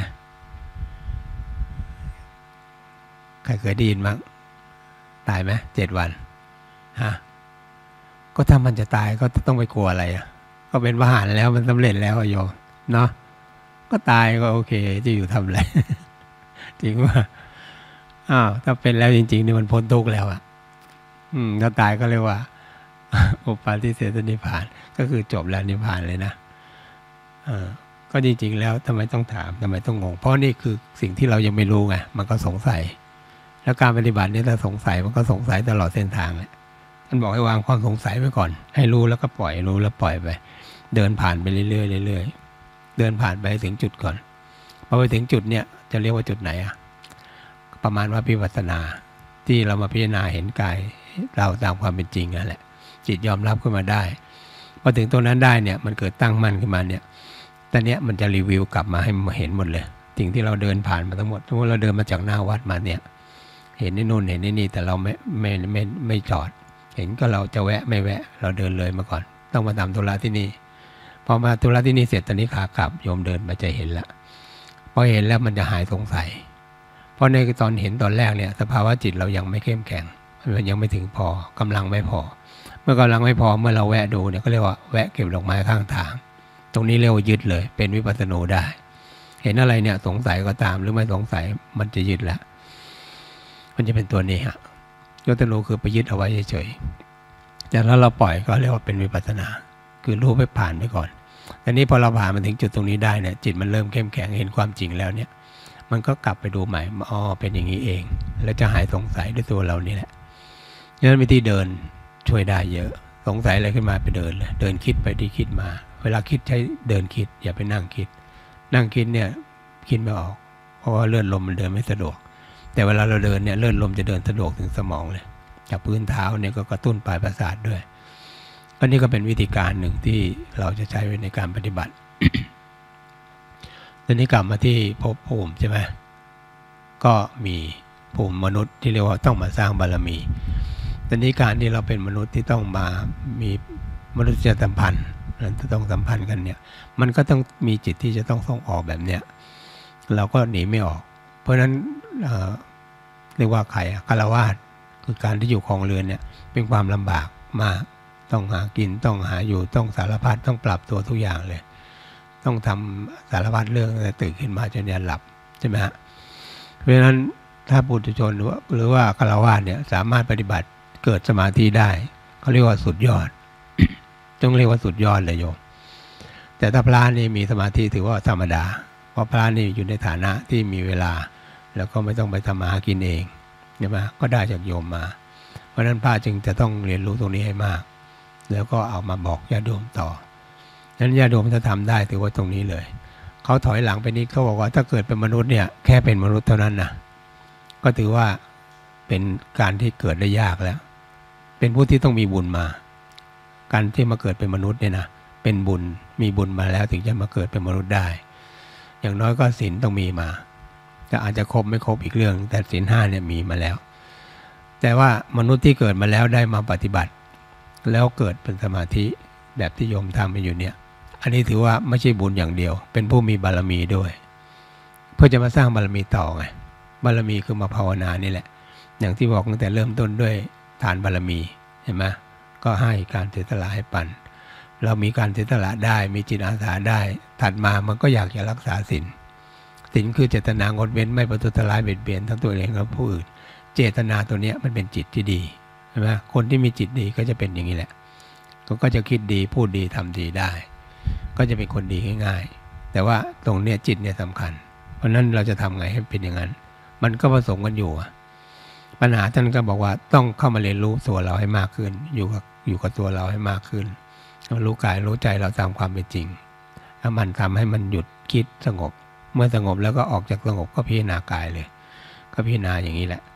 ใครเคยได้ยินมั้งตายไหมเจ็ดวันฮะก็ถ้ามันจะตายก็ต้องไปกลัวอะไรอ่ะก็เป็นพระอรหันต์แล้วมันสำเร็จแล้วโยมเนาะก็ตายก็โอเคจะอยู่ทำอะไร จริงว่าอ้าวถ้าเป็นแล้วจริงๆนี่มันพ้นทุกข์แล้วอ่ะอืมถ้าตายก็เรียกว่า อุปาทิเสสนิพพานก็คือจบแล้วนิพพานเลยนะอ่าก็จริงๆแล้วทำไมต้องถามทำไมต้องงงเพราะนี่คือสิ่งที่เรายังไม่รู้ไงมันก็สงสัยแล้วการปฏิบัตินี่ถ้าสงสัยมันก็สงสัยตลอดเส้นทางแหละท่านบอกให้วางความสงสัยไว้ก่อนให้รู้แล้วก็ปล่อยรู้แล้วปล่อยไปเดินผ่านไปเรื่อยๆเรื่อยๆเดินผ่านไปถึงจุดก่อนพอไปถึงจุดเนี่ยจะเรียกว่าจุดไหนอะประมาณว่าวิปัสสนาที่เรามาพิจารณาเห็นกายเราตามความเป็นจริงนั่นแหละจิตยอมรับขึ้นมาได้พอถึงตรงนั้นได้เนี่ยมันเกิดตั้งมั่นขึ้นมาเนี่ยตอนนี้มันจะรีวิวกลับมาให้มาเห็นหมดเลยสิ่งที่เราเดินผ่านมาทั้งหมดสมมติเราเดินมาจากหน้าวัดมาเนี่ยเห็นนี่นู่นเห็นนี่นี่แต่เราไม่ไม่ไม่ไม่จอดเห็นก็เราจะแวะไม่แวะเราเดินเลยมาก่อนต้องมาทำธุระที่นี่พอมาธุระที่นี่เสร็จตอนนี้ขากลับโยมเดินมาจะเห็นละพอเห็นแล้วมันจะหายสงสัยเพราะในตอนเห็นตอนแรกเนี่ยสภาวะจิตเรายังไม่เข้มแข็งมันยังไม่ถึงพอกำลังไม่พอเมื่อกำลังไม่พอเมื่อเราแวะดูเนี่ยก็เรียกว่าแวะเก็บดอกไม้ข้างทางตรงนี้เรียกว่ายึดเลยเป็นวิปัสสนูได้เห็นอะไรเนี่ยสงสัยก็ตามหรือไม่สงสัยมันจะยึดแล้วมันจะเป็นตัวนี้ฮะวิปัสสนูคือไปยึดเอาไว้เฉยๆแต่ถ้าเราปล่อยก็เรียกว่าเป็นวิปัสสนาคือรู้ไปผ่านไปก่อนแต่นี้พอเราผ่านมาถึงจุดตรงนี้ได้เนี่ยจิตมันเริ่มเข้มแข็งเห็นความจริงแล้วเนี่ยมันก็กลับไปดูใหม่อ๋อเป็นอย่างนี้เองแล้วจะหายสงสัยด้วยตัวเรานี่แหละฉะนั้นวิธีเดินช่วยได้เยอะสงสัยอะไรขึ้นมาไปเดินเลยเดินคิดไปที่คิดมาเวลาคิดใช้เดินคิดอย่าไปนั่งคิดนั่งคิดเนี่ยคิดไม่ออกเพราะว่าเลือดลมมันเดินไม่สะดวกแต่เวลาเราเดินเนี่ยเลือดลมจะเดินสะดวกถึงสมองเลยจากพื้นเท้าเนี่ยก็กระตุ้นปลายประสาทด้วยก็นี่ก็เป็นวิธีการหนึ่งที่เราจะใช้ในการปฏิบัติ ตอนนี้กลับมาที่ภพภูมิใช่ไหมก็มีภูมิมนุษย์ที่เรียกว่าต้องมาสร้างบารมีตอนนี้การที่เราเป็นมนุษย์ที่ต้องมามีมนุษยสัมพันธ์จะต้องสัมพันธ์กันเนี่ยมันก็ต้องมีจิตที่จะต้องส่งออกแบบเนี้ยเราก็หนีไม่ออกเพราะฉะนั้นเอ่อเรียกว่าใครฆราวาสคือการที่อยู่ครองเรือนเนี่ยเป็นความลำบากมากต้องหากินต้องหาอยู่ต้องสารพัดต้องปรับตัวทุกอย่างเลยต้องทำสารพัดเรื่องแต่ตื่นขึ้นมาจนยันหลับใช่ไหมฮะเพราะฉะนั้นถ้าปุถุชนหรือว่าหรือว่าฆราวาสเนี่ยสามารถปฏิบัติเกิดสมาธิได้เขาเรียกว่าสุดยอด ต้องเรียกว่าสุดยอดเลยโยมแต่ถ้าพระนี่มีสมาธิถือว่าธรรมดาเพราะพระนี่อยู่ในฐานะที่มีเวลาแล้วก็ไม่ต้องไปทำมาหากินเองใช่ไหมก็ได้จากโยมมาเพราะฉะนั้นพระจึงจะต้องเรียนรู้ตรงนี้ให้มากแล้วก็เอามาบอกญาติโยมต่อนั้นญาติโยมจะทำได้ถือว่าตรงนี้เลยเขาถอยหลังไปนิดเขาบอกว่าถ้าเกิดเป็นมนุษย์เนี่ยแค่เป็นมนุษย์เท่านั้นนะก็ถือว่าเป็นการที่เกิดได้ยากแล้วเป็นผู้ที่ต้องมีบุญมาการที่มาเกิดเป็นมนุษย์เนี่ยนะเป็นบุญมีบุญมาแล้วถึงจะมาเกิดเป็นมนุษย์ได้อย่างน้อยก็ศีลต้องมีมาแต่อาจจะครบไม่ครบอีกเรื่องแต่ศีลห้าเนี่ยมีมาแล้วแต่ว่ามนุษย์ที่เกิดมาแล้วได้มาปฏิบัติแล้วเกิดเป็นสมาธิแบบที่โยมทำไปอยู่เนี่ยอันนี้ถือว่าไม่ใช่บุญอย่างเดียวเป็นผู้มีบารมีด้วยเพื่อจะมาสร้างบารมีต่อไงบารมีคือมาภาวนานี่แหละอย่างที่บอกตั้งแต่เริ่มต้นด้วยฐานบารมีเห็นไหมก็ให้การเสียสละให้ปันเรามีการเสียสละได้มีจิตอาสาได้ถัดมามันก็อยากจะรักษาศีลศีลคือเจตนางดเว้นไม่ประทุษร้ายเบียดเบียนทั้งตัวเองและผู้อื่นเจตนาตัวนี้มันเป็นจิตที่ดีใช่ไหมคนที่มีจิตดีก็จะเป็นอย่างนี้แหละก็จะคิดดีพูดดีทำดีได้ก็จะเป็นคนดีง่ายๆแต่ว่าตรงเนี้ยจิตเนี่ยสำคัญเพราะนั้นเราจะทำไงให้เป็นอย่างนั้นมันก็ผสมกันอยู่ปัญหาท่านก็บอกว่าต้องเข้ามาเรียนรู้ตัวเราให้มากขึ้นอยู่กับอยู่กับตัวเราให้มากขึ้นรู้กายรู้ใจเราตามความเป็นจริงถ้ามันทำให้มันหยุดคิดสงบเมื่อสงบแล้วก็ออกจากสงบก็พิจารณากายเลยก็พิจารณาอย่างนี้แหละ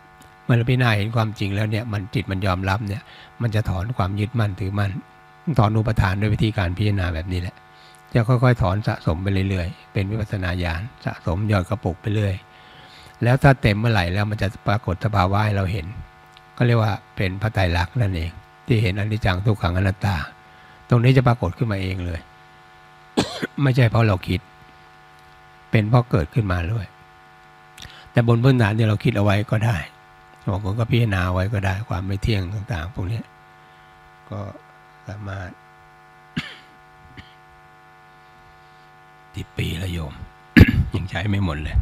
เมื่อเราพิจารณาเห็นความจริงแล้วเนี่ยมันจิตมันยอมรับเนี่ยมันจะถอนความยึดมั่นถือมั่นถอนอุปทานด้วยวิธีการพิจารณาแบบนี้แหละจะค่อยๆถอนสะสมไปเรื่อยๆเป็นวิปัสสนาญาณสะสมหยอดกระปุกไปเรื่อยแล้วถ้าเต็มเมื่อไหร่แล้วมันจะปรากฏสภาวะให้เราเห็นก็เรียกว่าเป็นพระไตรลักษณ์นั่นเองที่เห็นอนิจจังทุกขังอนัตตาตรงนี้จะปรากฏขึ้นมาเองเลย ไม่ใช่เพราะเราคิดเป็นเพราะเกิดขึ้นมาด้วยแต่บนพื้นฐานที่เราคิดเอาไว้ก็ได้บางคนก็พิจารณาไว้ก็ได้ความไม่เที่ยงต่างๆพวกนี้ก็สามารถ ติดปีละโยม ยังใช้ไม่หมดเลย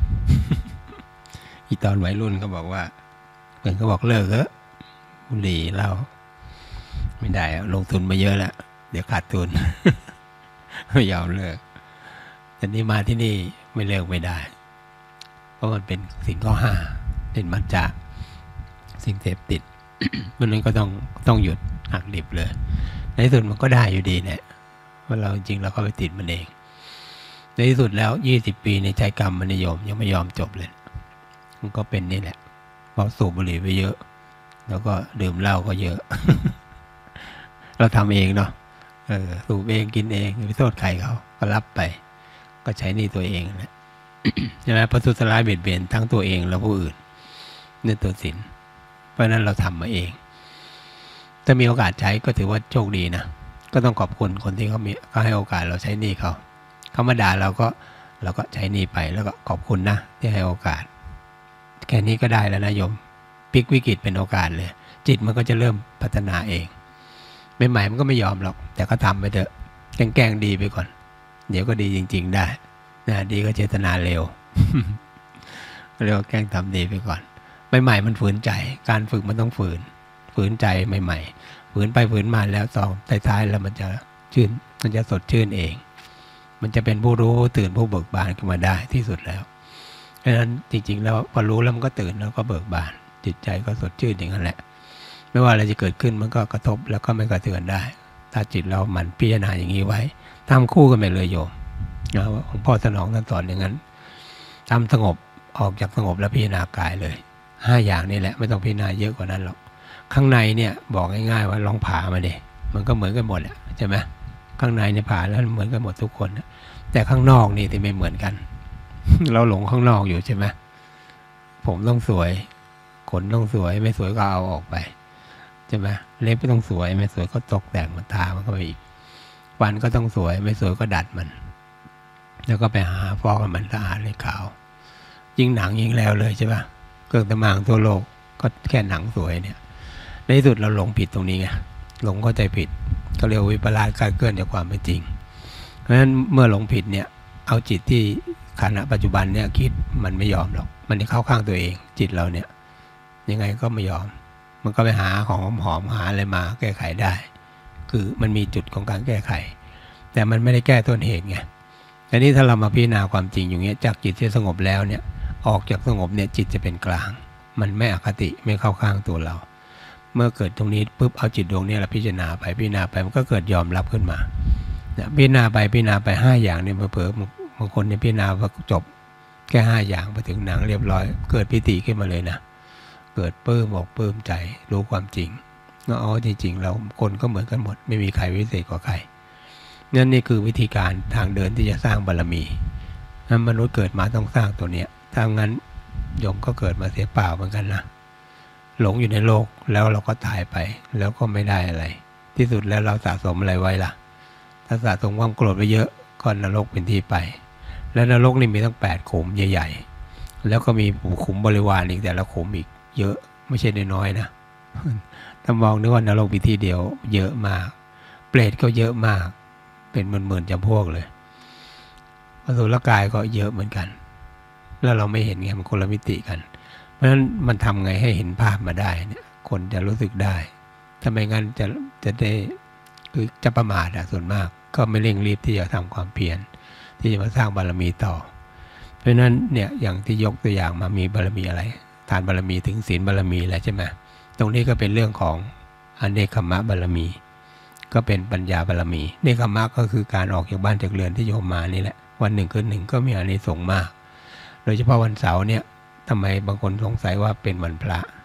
อีตอนวัยรุ่นเขาบอกว่าเพื่อนเขาบอกเลิกเถอะบุหรี่เหล้าไม่ได้ลงทุนมาเยอะแล้วเดี๋ยวขาดทุน ไม่ยอมเลิกแต่นี่มาที่นี่ไม่เลิกไม่ได้เพราะมันเป็นสิ่งข้อห้าเป็นมัจจะสิ่งเสพติด เพราะนั้นก็ต้องต้องหยุดหักดิบเลยในที่สุดมันก็ได้อยู่ดีเนี่ยเพราะเราจริงๆเราก็ไปติดมันเองในที่สุดแล้วยี่สิบปีในใจกรรมมันนิยมยังไม่ยอมจบเลยมันก็เป็นนี่แหละเพราะสูบบุหรี่ไปเยอะแล้วก็ดื่มเหล้าก็เยอะ เราทำเองเนาะเออสูบเองกินเองไปโทษใครเขาก็รับไปก็ใช้นี่ตัวเองแหละ ใช่ไหมประทุษร้ายเบียดเบียนทั้งตัวเองและผู้อื่นนี่ตัวศีลเพราะนั้นเราทำมาเองถ้ามีโอกาสใช้ก็ถือว่าโชคดีนะก็ต้องขอบคุณคนที่เขามีเขาให้โอกาสเราใช้นี่เขาเขามาด่าเราก็เราก็ใช้นี่ไปแล้วก็ขอบคุณนะที่ให้โอกาสแค่นี้ก็ได้แล้วนะโยมพลิกวิกฤตเป็นโอกาสเลยจิตมันก็จะเริ่มพัฒนาเองใหม่ๆมันก็ไม่ยอมหรอกแต่ก็ทำไปเถอะแกล้งๆดีไปก่อนเดี๋ยวก็ดีจริงๆได้นะดีก็เจตนาเร็ว เรียกว่าแกล้งทำดีไปก่อนใหม่ๆมันฝืนใจการฝึกมันต้องฝืนฝืนใจใหม่ๆฝืนไปฝืนมาแล้วตอนท้ายๆแล้วมันจะชื่นมันจะสดชื่นเองมันจะเป็นผู้รู้ตื่นผู้เบิกบานขึ้นมาได้ที่สุดแล้วเพราะฉะนั้นจริงๆแล้วพอรู้แล้วมันก็ตื่นแล้วก็เบิกบานจิตใจก็สดชื่นอย่างนั้นแหละไม่ว่าอะไรจะเกิดขึ้นมันก็กระทบแล้วก็ไม่กระเทือนได้ถ้าจิตเราหมั่นพิจารณาอย่างนี้ไว้ทำคู่กันไปเลยโยมนะหลวงพ่อสนองท่านสอนอย่างนั้นทำสงบออกจากสงบแล้วพิจารณากายเลยห้าอย่างนี่แหละไม่ต้องพิจารณาเยอะกว่านั้นหรอกข้างในเนี่ยบอกง่ายๆว่าลองผ่ามาดิมันก็เหมือนกันหมดแหละใช่ไหมข้างในเนี่ยผ่าแล้วเหมือนกันหมดทุกคนแต่ข้างนอกนี่ที่ไม่เหมือนกัน เราหลงข้างนอกอยู่ใช่ไหมผมต้องสวยขนต้องสวยไม่สวยก็เอาออกไปใช่ไหมเล็บไม่ต้องสวยไม่สวยก็ตกแต่งมันทามันก็ไปอีกฟันก็ต้องสวยไม่สวยก็ดัดมันแล้วก็ไปหาฟอกให้มันสะอาดเลยขาวยิ่งหนังยิ่งแล้วเลยใช่ปะเครื่องสำอางทั่วโลกก็แค่หนังสวยเนี่ยในที่สุดเราหลงผิดตรงนี้ไงหลงเข้าใจผิดก็เรียกวิปลาสคลาดเคลื่อนจากความเป็นจริงเพราะฉะนั้นเมื่อหลงผิดเนี่ยเอาจิตที่ขณะปัจจุบันเนี่ยคิดมันไม่ยอมหรอกมันจะเข้าข้างตัวเองจิตเราเนี่ยยังไงก็ไม่ยอมมันก็ไปหาของหอมๆหาอะไรมาแก้ไขได้คือมันมีจุดของการแก้ไขแต่มันไม่ได้แก้ต้นเหตุไงแต่นี้ถ้าเรามาพิจารณาความจริงอย่างเงี้ยจากจิตที่สงบแล้วเนี่ยออกจากสงบเนี่ยจิตจะเป็นกลางมันไม่อคติไม่เข้าข้างตัวเราเมื่อเกิดตรงนี้ปุ๊บเอาจิตดวงนี้เราพิจารณาไปพิจารณาไปมันก็เกิดยอมรับขึ้นมาพิจารณาไปพิจารณาไปห้าอย่างเนี่ยเผลอๆบางคนเนี่ยพิจารณาว่าจบแค่ห้าอย่างไปถึงหนังเรียบร้อยเกิดปิติขึ้นมาเลยนะเกิดปลื้มอกปลื้มใจรู้ความจริงก็อ๋อจริงๆเราคนก็เหมือนกันหมดไม่มีใครวิเศษกว่าใครนั่นนี่คือวิธีการทางเดินที่จะสร้างบารมีนั้นมนุษย์เกิดมาต้องสร้างตัวเนี้ยถ้างั้นโยมก็เกิดมาเสียเปล่าเหมือนกันนะหลงอยู่ในโลกแล้วเราก็ตายไปแล้วก็ไม่ได้อะไรที่สุดแล้วเราสะสมอะไรไว้ล่ะถ้าสะสมความโกรธไว้เยอะก็นรกเป็นที่ไปแล้วนรกนี่มีตั้งแปดขุมใหญ่ๆแล้วก็มีขุมบริวารอีกแต่ละขุมอีกเยอะไม่ใช่น้อยๆนะถ้ามองนึกว่านรกมีที่เดียวเยอะมากเปรตก็เยอะมากเป็นหมื่นๆจำพวกเลยอสุรกายก็เยอะเหมือนกันแล้วเราไม่เห็นไงมันคนละมิติกันเพราะฉะนั้นมันทำไงให้เห็นภาพมาได้เนี่ยคนจะรู้สึกได้ถ้าไม่งั้นจะจะได้คือจะประมาทอะส่วนมากก็ไม่เร่งรีบที่จะทำความเพียรที่จะมาสร้างบารมีต่อเพราะฉะนั้นเนี่ยอย่างที่ยกตัวอย่างมามีบารมีอะไรทานบารมีถึงศีลบารมีแล้วใช่ไหมตรงนี้ก็เป็นเรื่องของอเนกขมะบารมีก็เป็นปัญญาบารมีเนกขมะก็คือการออกจากบ้านจากเรือนที่โยมมานี่แหละวันหนึ่งคืนหนึ่งก็มีอานิสงส์มากโดยเฉพาะวันเสาร์เนี่ยทำไมบางคนสงสัยว่าเป็นวันพระ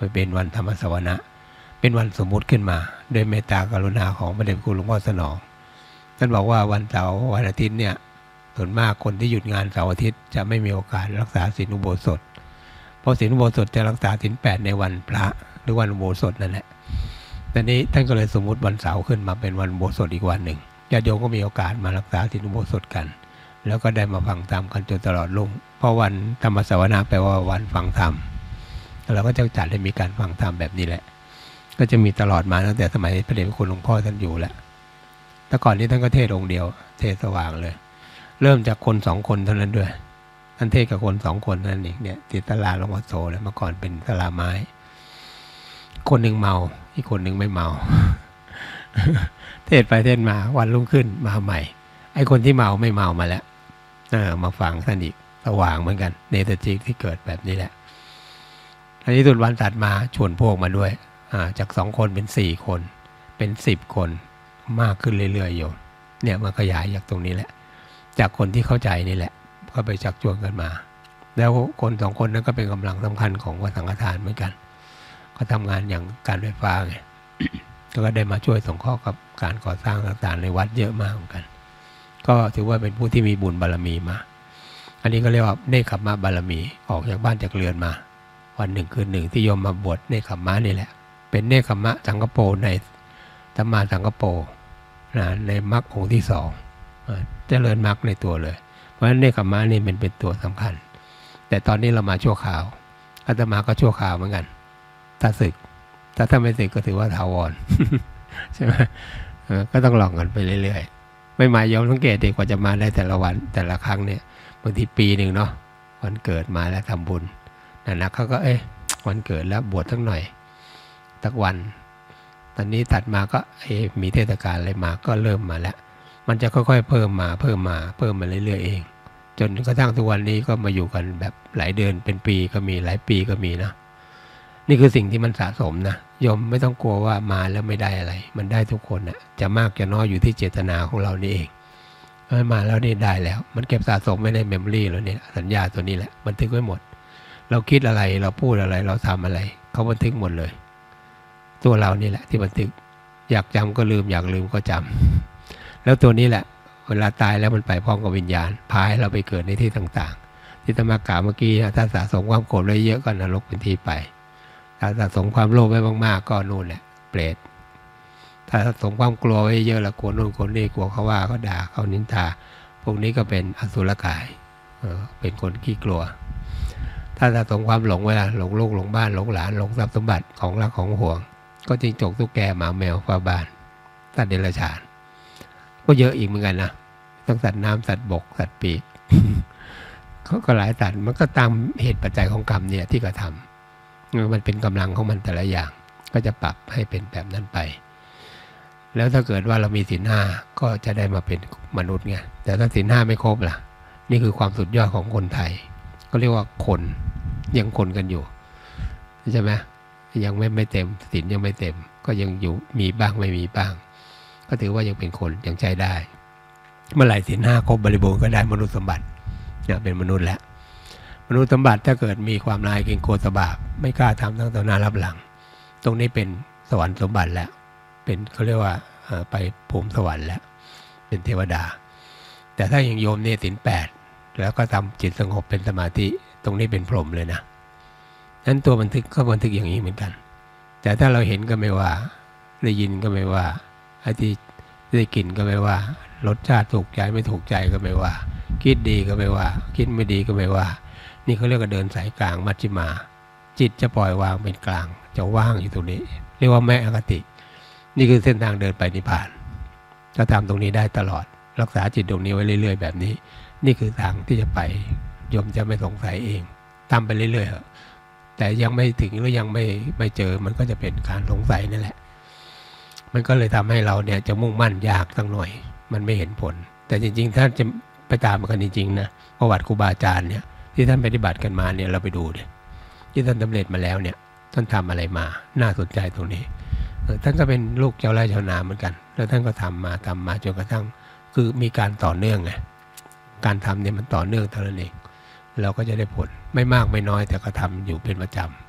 ไปเป็นวันธรรมสวนะเป็นวันสมมุติขึ้นมาโดยเมตตากรุณาของพระเดชพระคุณหลวงพ่อสนองท่านบอกว่าวันเสาร์วันอาทิตย์เนี่ยส่วนมากคนที่หยุดงานเสาร์อาทิตย์จะไม่มีโอกาสรักษาศีลอุโบสถเพราะศีลอุโบสถจะรักษาศีลแปดในวันพระหรือวันอุโบสถนั่นแหละตอนนี้ท่านก็เลยสมมุติวันเสาร์ขึ้นมาเป็นวันอุโบสถอีกวันหนึ่งญาติโยมก็มีโอกาสมารักษาศีลอุโบสถกันแล้วก็ได้มาฟังธรรมกันจนตลอดรุ่งเพราะวันธรรมสวนาแปลว่าวันฟังธรรมเราก็จะจัดให้มีการฟังธรรมแบบนี้แหละก็จะมีตลอดมาตั้งแต่สมัยพระเดชพระคุณหลวงพ่อท่านอยู่แล้วแต่ก่อนนี้ท่านก็เทศองค์เดียวเทศสว่างเลยเริ่มจากคนสองคนเท่านั้นด้วยท่านเทศกับคนสองคนนั่นเองเนี่ยติดตลาหลวงพ่อโสแล้วเมื่อก่อนเป็นตลาไม้คนหนึ่งเมาอีกคนหนึ่งไม่เมา เทศไปเทศมาวันรุ่งขึ้นมาใหม่ไอ้คนที่เมาไม่เมามาแล้วเออมาฟังท่านอีกสว่างเหมือนกันเนตรจิตที่เกิดแบบนี้แหละอันนี้สุดวันตัดมาชวนพวกมาด้วยอ่าจากสองคนเป็นสี่คนเป็นสิบคนมากขึ้นเรื่อยๆโยมเนี่ยมาขยายจากตรงนี้แหละจากคนที่เข้าใจนี่แหละก็ไปจักชวนกันมาแล้วคนสองคนนั้นก็เป็นกำลังสำคัญของวัดสังฆทานเหมือนกันก็ทำงานอย่างการไฟฟ้าไง ก็ได้มาช่วยส่งข้อกับการก่อสร้างต่างๆในวัดเยอะมากเหมือนกันก็ถือว่าเป็นผู้ที่มีบุญบารมีมาอันนี้ก็เรียกว่าเนคขมมะบารมีออกจากบ้านจากเรือนมาวันหนึ่งคืนหนึ่งที่โยมมาบวชเนคขมมะนี่แหละเป็นเนคขมมะสังฆโปในสัมมาสังฆโปนะในมรรคองค์ที่สองเจริญมรรคในตัวเลยเพราะฉะนั้นเนคขมมะนี่มันเป็นตัวสำคัญแต่ตอนนี้เรามาชั่วคราวอาตมาก็ชั่วคราวเหมือนกันถ้าศึกถ้าถ้าไม่ศึกก็ถือว่าถาวร ใช่ไหมก็ต้องลองกันไปเรื่อยๆไม่มาโยมสังเกตดีกว่าจะมาได้แต่ละวันแต่ละครั้งเนี่ยบางทีปีหนึ่งเนาะวันเกิดมาแล้วทำบุญนั่นนะเขาก็เอ๊ะวันเกิดแล้วบวชทั้งหน่อยสักวันตอนนี้ถัดมาก็เอ๊ะมีเทศกาลอะไรมาก็เริ่มมาแล้วมันจะค่อยๆเพิ่มมาเพิ่มมาเพิ่มมาเรื่อยๆเองจนกระทั่งทุกวันนี้ก็มาอยู่กันแบบหลายเดือนเป็นปีก็มีหลายปีก็มีนะนี่คือสิ่งที่มันสะสมนะโยมไม่ต้องกลัวว่ามาแล้วไม่ได้อะไรมันได้ทุกคนนะจะมากจะน้อยอยู่ที่เจตนาของเรานี่เองมาแล้วนี่ได้แล้วมันเก็บสะสมไว้ในเมมโมรีแล้วเนี่ยสัญญาตัวนี้แหละบันทึกไว้หมดเราคิดอะไรเราพูดอะไรเราทำอะไรเขาบันทึกหมดเลยตัวเรานี่แหละที่บันทึกอยากจำก็ลืมอยากลืมก็จำแล้วตัวนี้แหละเวลาตายแล้วมันไปพร้อมกับวิญญาณพาให้เราไปเกิดในที่ต่างๆที่ธรรมกาเมื่อกี้ถ้าสะสมความโกรธไว้เยอะก็นรกเป็นที่ไปถ้าสะสมความโลภไว้มากๆก็นู่นแหละเปรตถ้าสะสมความกลัวไว้เยอะแล้วกลัวนู่นกลัวนี่กลัวเขาว่าเขาด่าเขานินทาพวกนี้ก็เป็นอสุรกายเออเป็นคนขี้กลัวถ้าสะสมความหลงไว้ล่ะหลงลูกหลงบ้านหลงหลานหลงทรัพย์สมบัติของรักของห่วงก็จิงจกตุ๊กแกหมาแมวฟ้าบ้านสัตว์เดรัจฉานก็เยอะอีกเหมือนกันนะทั้งสัตว์น้ำสัตว์บกสัตว์ปีก เขาก็หลายสัตว์มันก็ตามเหตุปัจจัยของกรรมเนี่ยที่กระทำมันเป็นกำลังของมันแต่ละอย่างก็จะปรับให้เป็นแบบนั้นไปแล้วถ้าเกิดว่าเรามีศีลห้าก็จะได้มาเป็นมนุษย์ไงแต่ถ้าศีลห้าไม่ครบล่ะนี่คือความสุดยอดของคนไทยก็เรียกว่าคนยังคนกันอยู่ใช่ไหมยังไม่ไม่เต็มศีลยังไม่เต็มก็ยังอยู่มีบ้างไม่มีบ้างก็ถือว่ายังเป็นคนยังใช้ได้เมื่อไหร่ศีลห้าครบบริบูรณ์ก็ได้มนุษย์สมบัติเนี่ยเป็นมนุษย์แล้วมนุษย์สมบัติถ้าเกิดมีความนายเกรงกลัวตบาปไม่กล้าทำทั้งต่อหน้ารับหลังตรงนี้เป็นสวรรค์สมบัติแล้วเป็นเขาเรียกว่าไปภูมิสวรรค์แล้วเป็นเทวดาแต่ถ้าอย่างโยมเนี่ยศีลแปดแล้วก็ทำจิตสงบเป็นสมาธิตรงนี้เป็นพรหมเลยนะนั้นตัวบันทึกก็บันทึกอย่างนี้เหมือนกันแต่ถ้าเราเห็นก็ไม่ว่าได้ยินก็ไม่ว่าไอ้ที่ได้กลิ่นก็ไม่ว่ารสชาติถูกใจไม่ถูกใจก็ไม่ว่าคิดดีก็ไม่ว่าคิดไม่ดีก็ไม่ว่านี่เขาเรียกว่าเดินสายกลางมัชฌิมาจิตจะปล่อยวางเป็นกลางจะว่างอยู่ตรงนี้เรียกว่าแม่อคตินี่คือเส้นทางเดินไปนิพพานถ้าทำตรงนี้ได้ตลอดรักษาจิตตรงนี้ไว้เรื่อยๆแบบนี้นี่คือทางที่จะไปโยมจะไม่สงสัยเองทำไปเรื่อยๆเถอะแต่ยังไม่ถึงหรือยังไม่ไม่เจอมันก็จะเป็นการสงสัยนั่นแหละมันก็เลยทำให้เราเนี่ยจะมุ่งมั่นยากสักหน่อยมันไม่เห็นผลแต่จริงๆถ้าจะไปตามกันจริงๆนะประวัติครูบาอาจารย์เนี่ยที่ท่านปฏิบัติกันมาเนี่ยเราไปดูเนี่ยที่ท่านสำเร็จมาแล้วเนี่ยท่านทำอะไรมาน่าสนใจตรงนี้ท่านก็เป็นลูกเจ้าไร่ชาวนาเหมือนกันแล้วท่านก็ทำมาทำมาจนกระทั่งคือมีการต่อเนื่องไงการทำเนี่ยมันต่อเนื่องเท่านั้นเองเราก็จะได้ผลไม่มากไม่น้อยแต่ก็ทำอยู่เป็นประจ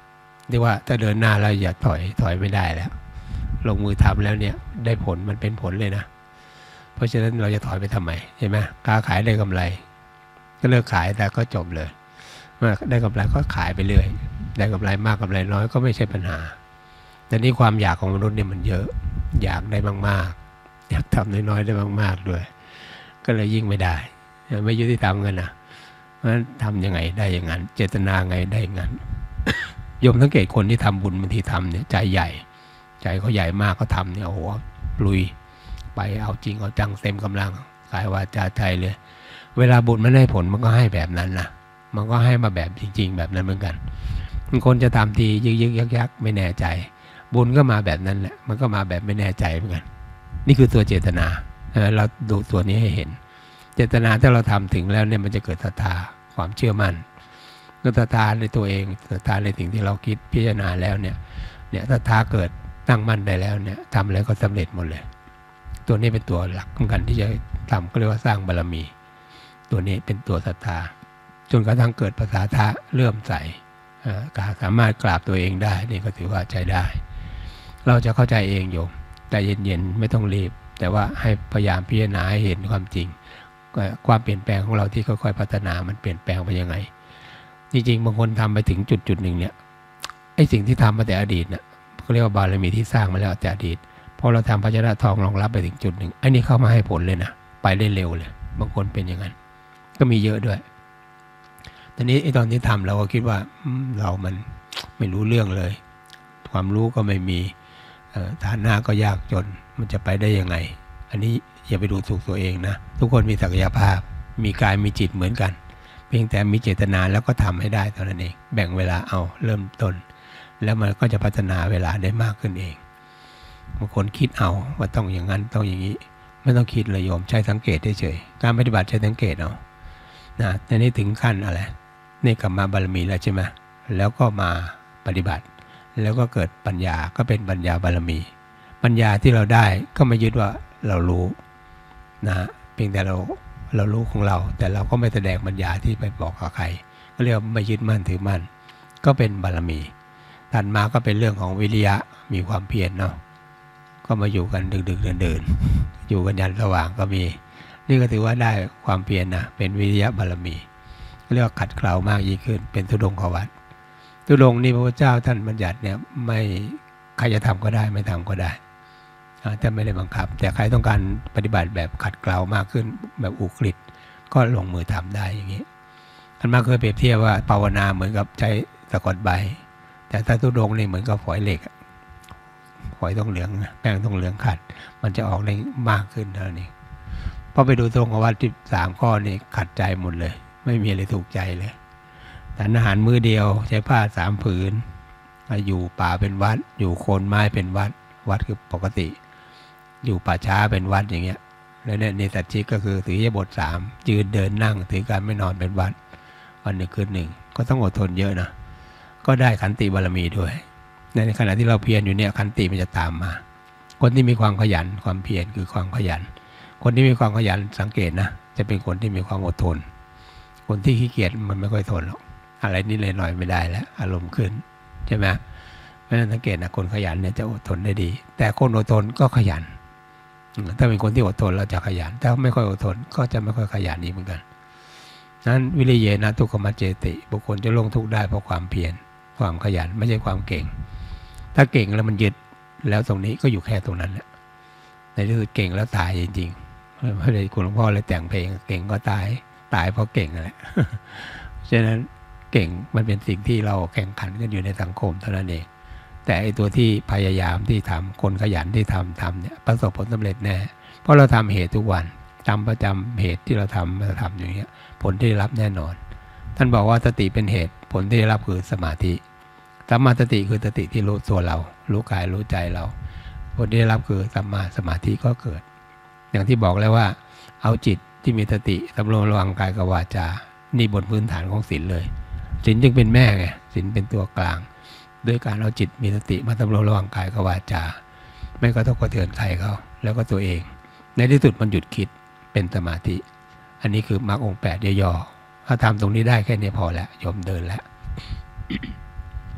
ที่ว่าถ้าเดินหน้าเราอย่าถอยถอยไม่ได้แล้วลงมือทำแล้วเนี่ยได้ผลมันเป็นผลเลยนะเพราะฉะนั้นเราจะถอยไปทำไมใช่ไหมค้าขายได้กำไรก็เลิกขายแต่ก็จบเลยเมื่อได้กำไรก็ขายไปเรื่อยได้กำไรมากกำไรน้อยก็ไม่ใช่ปัญหาแต่นี่ความอยากของมนุษย์เนี่ยมันเยอะอยากได้มากๆอยากทำน้อยๆได้มากๆด้วยก็เลยยิ่งไม่ได้ไม่ยุติธรรมกันนะเพราะฉะนั้นทำยังไงได้อย่างนั้นเจตนาไงได้อย่างนั้น โยมสังเกตคนที่ทำบุญบางทีทำเนี่ยใจใหญ่ใจเขาใหญ่มากเขาทำเนี่ยโอ้โหลุยไปเอาจริงเอาจังเต็มกำลังกายวาจาใจเลยเวลาบุญมันให้ผลมันก็ให้แบบนั้นนะมันก็ให้มาแบบจริงๆแบบนั้นเหมือนกันบางคนจะทำทียึกยึกยักยักไม่แน่ใจบุญก็มาแบบนั้นแหละมันก็มาแบบไม่แน่ใจเหมือนกันนี่คือตัวเจตนาเราดูตัวนี้ให้เห็นเจตนาถ้าเราทำถึงแล้วเนี่ยมันจะเกิดศรัทธาความเชื่อมั่นก็ศรัทธาในตัวเองศรัทธาในสิ่งที่เราคิดพิจารณาแล้วเนี่ยเนี่ยศรัทธาเกิดตั้งมั่นได้แล้วเนี่ยทำแล้วก็สำเร็จหมดเลยตัวนี้เป็นตัวหลักสำคัญที่จะทำก็เรียกว่าสร้างบารมี ตัวนี้เป็นตัวศรัทธาจนกระทั่งเกิดภาษาทะเลื่อมใสการสามารถกราบตัวเองได้นี่ก็ถือว่าใจได้เราจะเข้าใจเองโยมแต่เย็นๆไม่ต้องรีบแต่ว่าให้พยายามพิจารณาให้เห็นความจริงความเปลี่ยนแปลงของเราที่ค่อยๆพัฒนามันเปลี่ยนแปลงไปยังไงจริงๆบางคนทำไปถึงจุดจุดหนึ่งเนี่ยไอ้สิ่งที่ทำมาแต่อดีตเนี่ยเขาเรียกว่าบารมีที่สร้างมาแล้วแต่อดีตพอเราทำภาชนะทองรองรับไปถึงจุดหนึ่งไอ้นี่เข้ามาให้ผลเลยนะไปได้เร็วเลยบางคนเป็นอย่างนั้นก็มีเยอะด้วยตอนนี้ไอ้ตอนที่ทำเราก็คิดว่าเรามันไม่รู้เรื่องเลยความรู้ก็ไม่มีฐานะก็ยากจนมันจะไปได้ยังไงอันนี้อย่าไปดูถูกตัวเองนะทุกคนมีศักยภาพมีกายมีจิตเหมือนกันเพียงแต่มีเจตนาแล้วก็ทำให้ได้เท่านั้นเองแบ่งเวลาเอาเริ่มต้นแล้วมันก็จะพัฒนาเวลาได้มากขึ้นเองบางคนคิดเอาว่าต้องอย่างนั้นต้องอย่างนี้ไม่ต้องคิดเลยโยมใช้สังเกตเฉยๆการปฏิบัติใช้สังเกตเอานะแต่นี่ถึงขั้นอะไรนี่กลับมาบารมีแล้วใช่ไหมแล้วก็มาปฏิบัติแล้วก็เกิดปัญญาก็เป็นปัญญาบารมี ปัญญาที่เราได้ก็ไม่ยึดว่าเรารู้นะเพียงแต่เราเรารู้ของเราแต่เราก็ไม่แสดงปัญญาที่ไปบอกกับใครก็เรียกว่าไม่ยึดมั่นถือมั่นก็เป็นบารมีถัดมาก็เป็นเรื่องของวิริยะมีความเพียรเนาะก็มาอยู่กันดึกๆเดินๆอยู่กันยันสว่างก็มีนี่ก็ถือว่าได้ความเพียรนะเป็นวิริยะบารมีเรียกว่าขัดเกลามากยิ่งขึ้นเป็นธุดงควัตรธุดงนี่พระพุทธเจ้าท่านบัญญัติเนี่ยไม่ใครจะทำก็ได้ไม่ทำก็ได้แต่ไม่ได้บังคับแต่ใครต้องการปฏิบัติแบบขัดเกลามากขึ้นแบบอุกฤษก็ลงมือทำได้อย่างนี้ท่านมาเคยเปรียบเทียบว่าภาวนาเหมือนกับใช้สะกดใบแต่ถ้าธุดงนี่เหมือนกับฝอยเหล็กฝอยต้องเหลืองแป้งต้องเหลืองขัดมันจะออกได้มากขึ้นเท่านี้พอไปดูตรงกับว่าที่สามข้อนี่ขัดใจหมดเลยไม่มีอะไรถูกใจเลยแต่อาหารมื้อเดียวใช้ผ้าสามผืนอยู่ป่าเป็นวัดอยู่โคนไม้เป็นวัดวัดคือปกติอยู่ป่าช้าเป็นวัดอย่างเงี้ยแล้วเนี่ยในสัจจิกก็คือถืออิริยาบถสามยืนเดินนั่งถือการไม่นอนเป็นวัดวันหนึ่งคืนหนึ่งก็ต้องอดทนเยอะนะก็ได้ขันติบารมีด้วยในขณะที่เราเพียรอยู่เนี่ยขันติมันจะตามมาคนที่มีความขยันความเพียรคือความขยันคนที่มีความขยันสังเกตนะจะเป็นคนที่มีความอดทนคนที่ขี้เกียจมันไม่ค่อยทนหรอกอะไรนิดหน่อยไม่ได้แล้วอารมณ์ขึ้นใช่ไหมเพราะฉะนั้นสังเกตนะคนขยันเนี่ยจะอดทนได้ดีแต่คนอดทนก็ขยันถ้าเป็นคนที่อดทนเราจะขยันถ้าไม่ค่อยอดทนก็จะไม่ค่อยขยันนี้เหมือนกันนั้นวิริเยนะทุกขมัจเจติบุคคลจะลงทุกข์ได้เพราะความเพียรความขยันไม่ใช่ความเก่งถ้าเก่งแล้วมันยึดแล้วตรงนี้ก็อยู่แค่ตรงนั้นแหละในที่สุดเก่งแล้วตายจริงๆเพราะเลยคุณหลวงพ่อเลยแต่งเพลงเก่งก็ตายตายเพราะเก่งนั่นแหละฉะนั้นเก่งมันเป็นสิ่งที่เราแข่งขันกันอยู่ในสังคมเท่านั้นเองแต่ไอตัวที่พยายามที่ทำคนขยันที่ทำทำเนี่ยประสบผลสำเร็จแน่เพราะเราทำเหตุทุกวันจำประจำเหตุที่เราทำเราทำอย่างเงี้ยผลที่ได้รับแน่นอนท่านบอกว่าสติเป็นเหตุผลที่ได้รับคือสมาธิสัมมาสติคือสติที่รู้ตัวเรารู้กายรู้ใจเราผลที่ได้รับคือสัมมาสมาธิก็เกิดอย่างที่บอกแล้วว่าเอาจิตที่มีสติสำรวมระวังกายกับวาจานี่บนพื้นฐานของศีลเลยศีลจึงเป็นแม่ไงศีลเป็นตัวกลางด้วยการเอาจิตมีสติมาสำรวมระวังกายกับวาจาไม่กระทบกระเทือนใครเขาแล้วก็ตัวเองในที่สุดมันหยุดคิดเป็นสมาธิอันนี้คือมรรคองค์แปดย่อๆถ้าทำตรงนี้ได้แค่นี้พอแล้วยอมเดินแล้ว ถ้า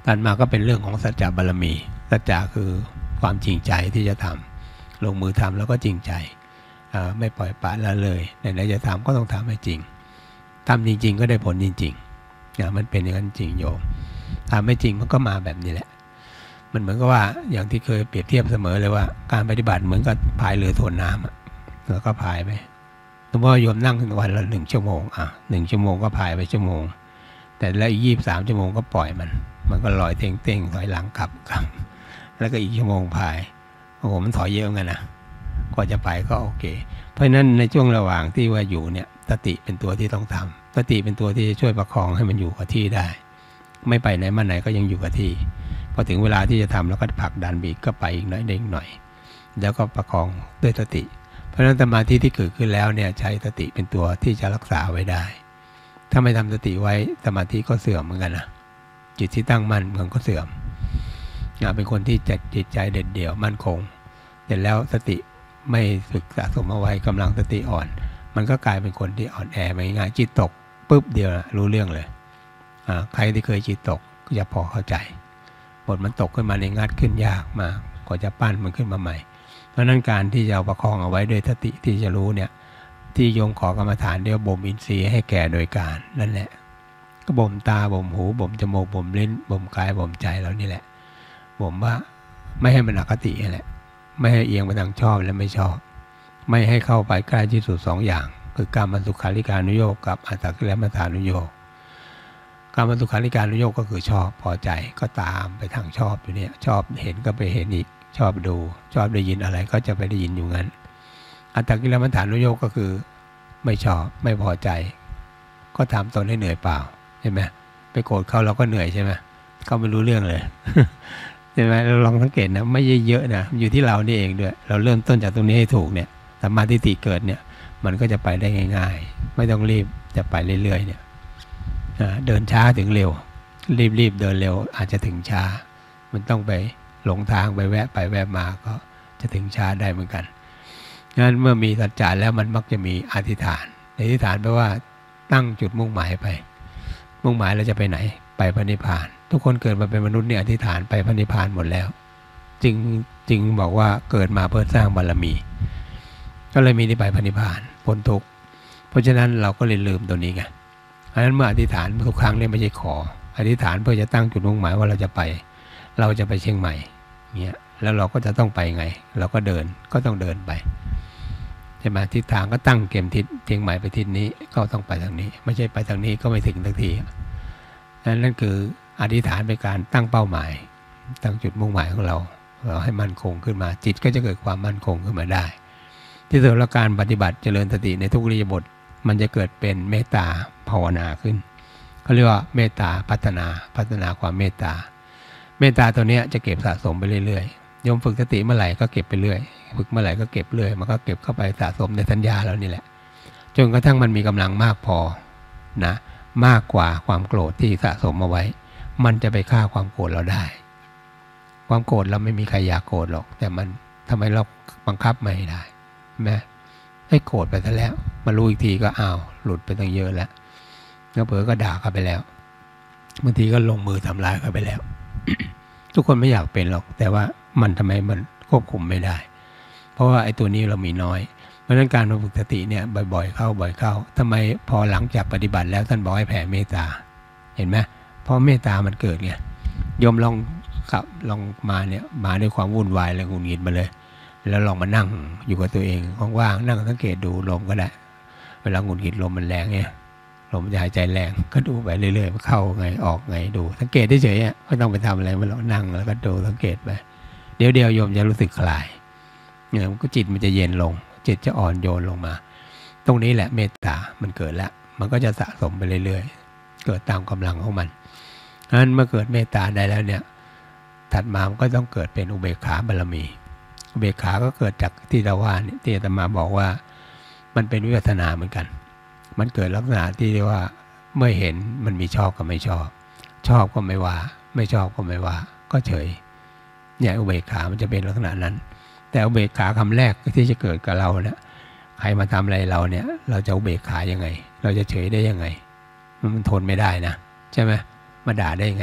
การมาก็เป็นเรื่องของสัจจะบารมีสัจจะคือความจริงใจที่จะทำลงมือทำแล้วก็จริงใจไม่ปล่อยปละละเลยไหนๆจะทำก็ต้องทำให้จริงทำจริงๆก็ได้ผลจริงๆนะมันเป็นอย่างนั้นจริงโยมทำไม่จริงมันก็มาแบบนี้แหละมันเหมือนกับว่าอย่างที่เคยเปรียบเทียบเสมอเลยว่าการปฏิบัติเหมือนกับพายเรือทวนน้ำแล้วก็พายไปสมมติว่าโยมนั่งวันละหนึ่งชั่วโมงอ่ะหนึ่งชั่วโมงก็พายไปชั่วโมงแต่แล้วอีกยี่สิบสามชั่วโมงก็ปล่อยมันมันก็ลอยเต้งๆถอยหลังกลับกลับแล้วก็อีกชั่วโมงพายโอ้โหมันถอยเยอะเหมือนกันนะกว่าจะไปก็โอเคเพราะฉะนั้นในช่วงระหว่างที่ว่าอยู่เนี่ยสติเป็นตัวที่ต้องทำสติเป็นตัวที่จะช่วยประคองให้มันอยู่กับที่ได้ไม่ไปไหนมาไหนก็ยังอยู่กับที่พอถึงเวลาที่จะทำแล้วก็ผลักดันบีกก็ไปอีกหน่อยเด้งหน่อยแล้วก็ประคองด้วยสติเพราะฉะนั้นสมาธิที่เกิดขึ้นแล้วเนี่ยใช้สติเป็นตัวที่จะรักษาไว้ได้ถ้าไม่ทำสติไว้สมาธิก็เสื่อมเหมือนกันนะจิตที่ตั้งมั่นมันก็เสื่อมเป็นคนที่จัดจิตใจเด็ดเดี่ยวมั่นคงแต่แล้วสติไม่ฝึกสะสมเอาไว้กำลังสติอ่อนมันก็กลายเป็นคนที่อ่อนแอไปง่ายจิตตกปุ๊บเดียวรู้เรื่องเลยใครที่เคยจิตตกก็จะพอเข้าใจบทมันตกขึ้นมาในงัดขึ้นยากมากกว่าจะปั้นมันขึ้นมาใหม่เพราะนั้นการที่จะประคองเอาไว้ด้วยสติที่จะรู้เนี่ยที่โยมขอกรรมฐานเดียวบ่มอินทรีย์ให้แก่โดยการนั่นแหละก็บ่มตาบ่มหูบ่มจมูกบ่มลิ้นบ่มกายบ่มใจเรานี่แหละบ่มว่าไม่ให้มันอคติแหละไม่ให้เอียงไปทางชอบและไม่ชอบไม่ให้เข้าไปใกล้ที่สุดสองอย่างคือกามสุขาริการนุโยคกับอัตตกิลมัฏฐานุโยคกามสุขาริการนุโยคก็คือชอบพอใจก็ตามไปทางชอบอยู่เนี่ยชอบเห็นก็ไปเห็นอีกชอบดูชอบได้ยินอะไรก็จะไปได้ยินอยู่งั้นอัตตกิลมัฏฐานุโยคก็คือไม่ชอบไม่พอใจก็ทำตนให้เหนื่อยเปล่าใช่ไหมไปโกรธเขาเราก็เหนื่อยใช่ไหมเขาไม่รู้เรื่องเลยใช่ไหมเราลองสังเกตนะไม่เยอะนะอยู่ที่เรานี่เองด้วยเราเริ่มต้นจากตรงนี้ให้ถูกเนี่ยสัมมาทิฏฐิเกิดเนี่ยมันก็จะไปได้ง่ายๆไม่ต้องรีบจะไปเรื่อยๆเนี่ยเดินช้าถึงเร็วรีบๆเดินเร็วอาจจะถึงช้ามันต้องไปหลงทางไปแวะไปแวะมาก็จะถึงช้าได้เหมือนกันงั้นเมื่อมีสัจจะแล้วมันมักจะมีอธิษฐานอธิษฐานแปลว่าตั้งจุดมุ่งหมายไปมุ่งหมายเราจะไปไหนไปพระนิพพานทุกคนเกิดมาเป็นมนุษย์เนี่ยอธิษฐานไปพระนิพพานหมดแล้วจึงจึงบอกว่าเกิดมาเพื่อสร้างบารมีก็เลยมีที่ไปพระนิพพานพ้นทุกข์เพราะฉะนั้นเราก็เลยลืมตัวนี้ไงเพราะฉะนั้นเมื่ออธิษฐานทุกครั้งเนี่ยไม่ใช่ขออธิษฐานเพื่อจะตั้งจุดมุ่งหมายว่าเราจะไปเราจะไปเชียงใหม่เงี้ยแล้วเราก็จะต้องไปไงเราก็เดินก็ต้องเดินไปใช่ไหมทิศทางก็ตั้งเกมทิศเชียงใหม่ไปทิศนี้ก็ต้องไปทางนี้ไม่ใช่ไปทางนี้ก็ไม่ถึงทันทีนั่นคืออธิษฐานเป็นการตั้งเป้าหมายตั้งจุดมุ่งหมายของเราเราให้มั่นคงขึ้นมาจิตก็จะเกิดความมั่นคงขึ้นมาได้ที่สุดแล้วการปฏิบัติเจริญสติในทุกอิริยาบถมันจะเกิดเป็นเมตตาภาวนาขึ้นเขาเรียกว่าเมตตาพัฒนาพัฒนาความเมตตาเมตตาตัวนี้จะเก็บสะสมไปเรื่อยๆโยมฝึกสติเมื่อไหร่ก็เก็บไปเรื่อยฝึกเมื่อไหร่ก็เก็บเรื่อยมันก็เก็บเข้าไปสะสมในสัญญาเรานี่แหละจนกระทั่งมันมีกำลังมากพอนะมากกว่าความโกรธที่สะสมเอาไว้มันจะไปฆ่าความโกรธเราได้ความโกรธเราไม่มีใครอยากโกรธหรอกแต่มันทำไมเราบังคับไม่ได้แม้ให้โกรธไปซะแล้วมารู้อีกทีก็อ้าวหลุดไปตั้งเยอะแล้วแล้วเผลอก็ด่าเขาไปแล้วบางทีก็ลงมือทำร้ายเขาไปแล้ว ทุกคนไม่อยากเป็นหรอกแต่ว่ามันทำไมมันควบคุมไม่ได้เพราะว่าไอ้ตัวนี้เรามีน้อยเพราะฉะนั้นการฝึกสติเนี่ยบ่อยๆเข้าบ่อยเข้าทำไมพอหลังจากปฏิบัติแล้วท่านบอกให้แผ่เมตตาเห็นไหมเพราะเมตตามันเกิดไงโยมลองขับลองมาเนี่ยมาด้วยความวุ่นวายเลยหงุดหงิดมาเลยแล้วลองมานั่งอยู่กับตัวเองว่างๆนั่งสังเกตดูลมก็ได้เวลาหงุดหงิดลมมันแรงไงลมหายใจแรงก็ดูไปเรื่อยๆเข้าไงออกไงดูสังเกตได้เฉยๆไม่ต้องไปทำอะไรมันหรอกนั่งแล้วก็ดูสังเกตไปเดี๋ยวเดียวโยมจะรู้สึกคลายเนี่ยก็จิตมันจะเย็นลงจิตจะอ่อนโยนลงมาตรงนี้แหละเมตตามันเกิดแล้วมันก็จะสะสมไปเรื่อยๆเกิดตามกำลังของมันงั้นเมื่อเกิดเมตตาได้แล้วเนี่ยถัดมามันก็ต้องเกิดเป็นอุเบกขาบารมีอุเบกขาก็เกิดจากที่เราว่าที่อาตมาบอกว่ามันเป็นวิปัสสนาเหมือนกันมันเกิดลักษณะที่เรียกว่าเมื่อเห็นมันมีชอบกับไม่ชอบชอบก็ไม่ว่าไม่ชอบก็ไม่ว่าก็เฉยเนี่ยอุเบกขามันจะเป็นลักษณะนั้นแต่อุเบกขาคำแรกที่จะเกิดกับเราเนี่ยใครมาทำอะไรเราเนี่ยเราจะอุเบกขายังไงเราจะเฉยได้ยังไงมันทนไม่ได้นะใช่ไหมมาด่าได้ยังไงอ่ะ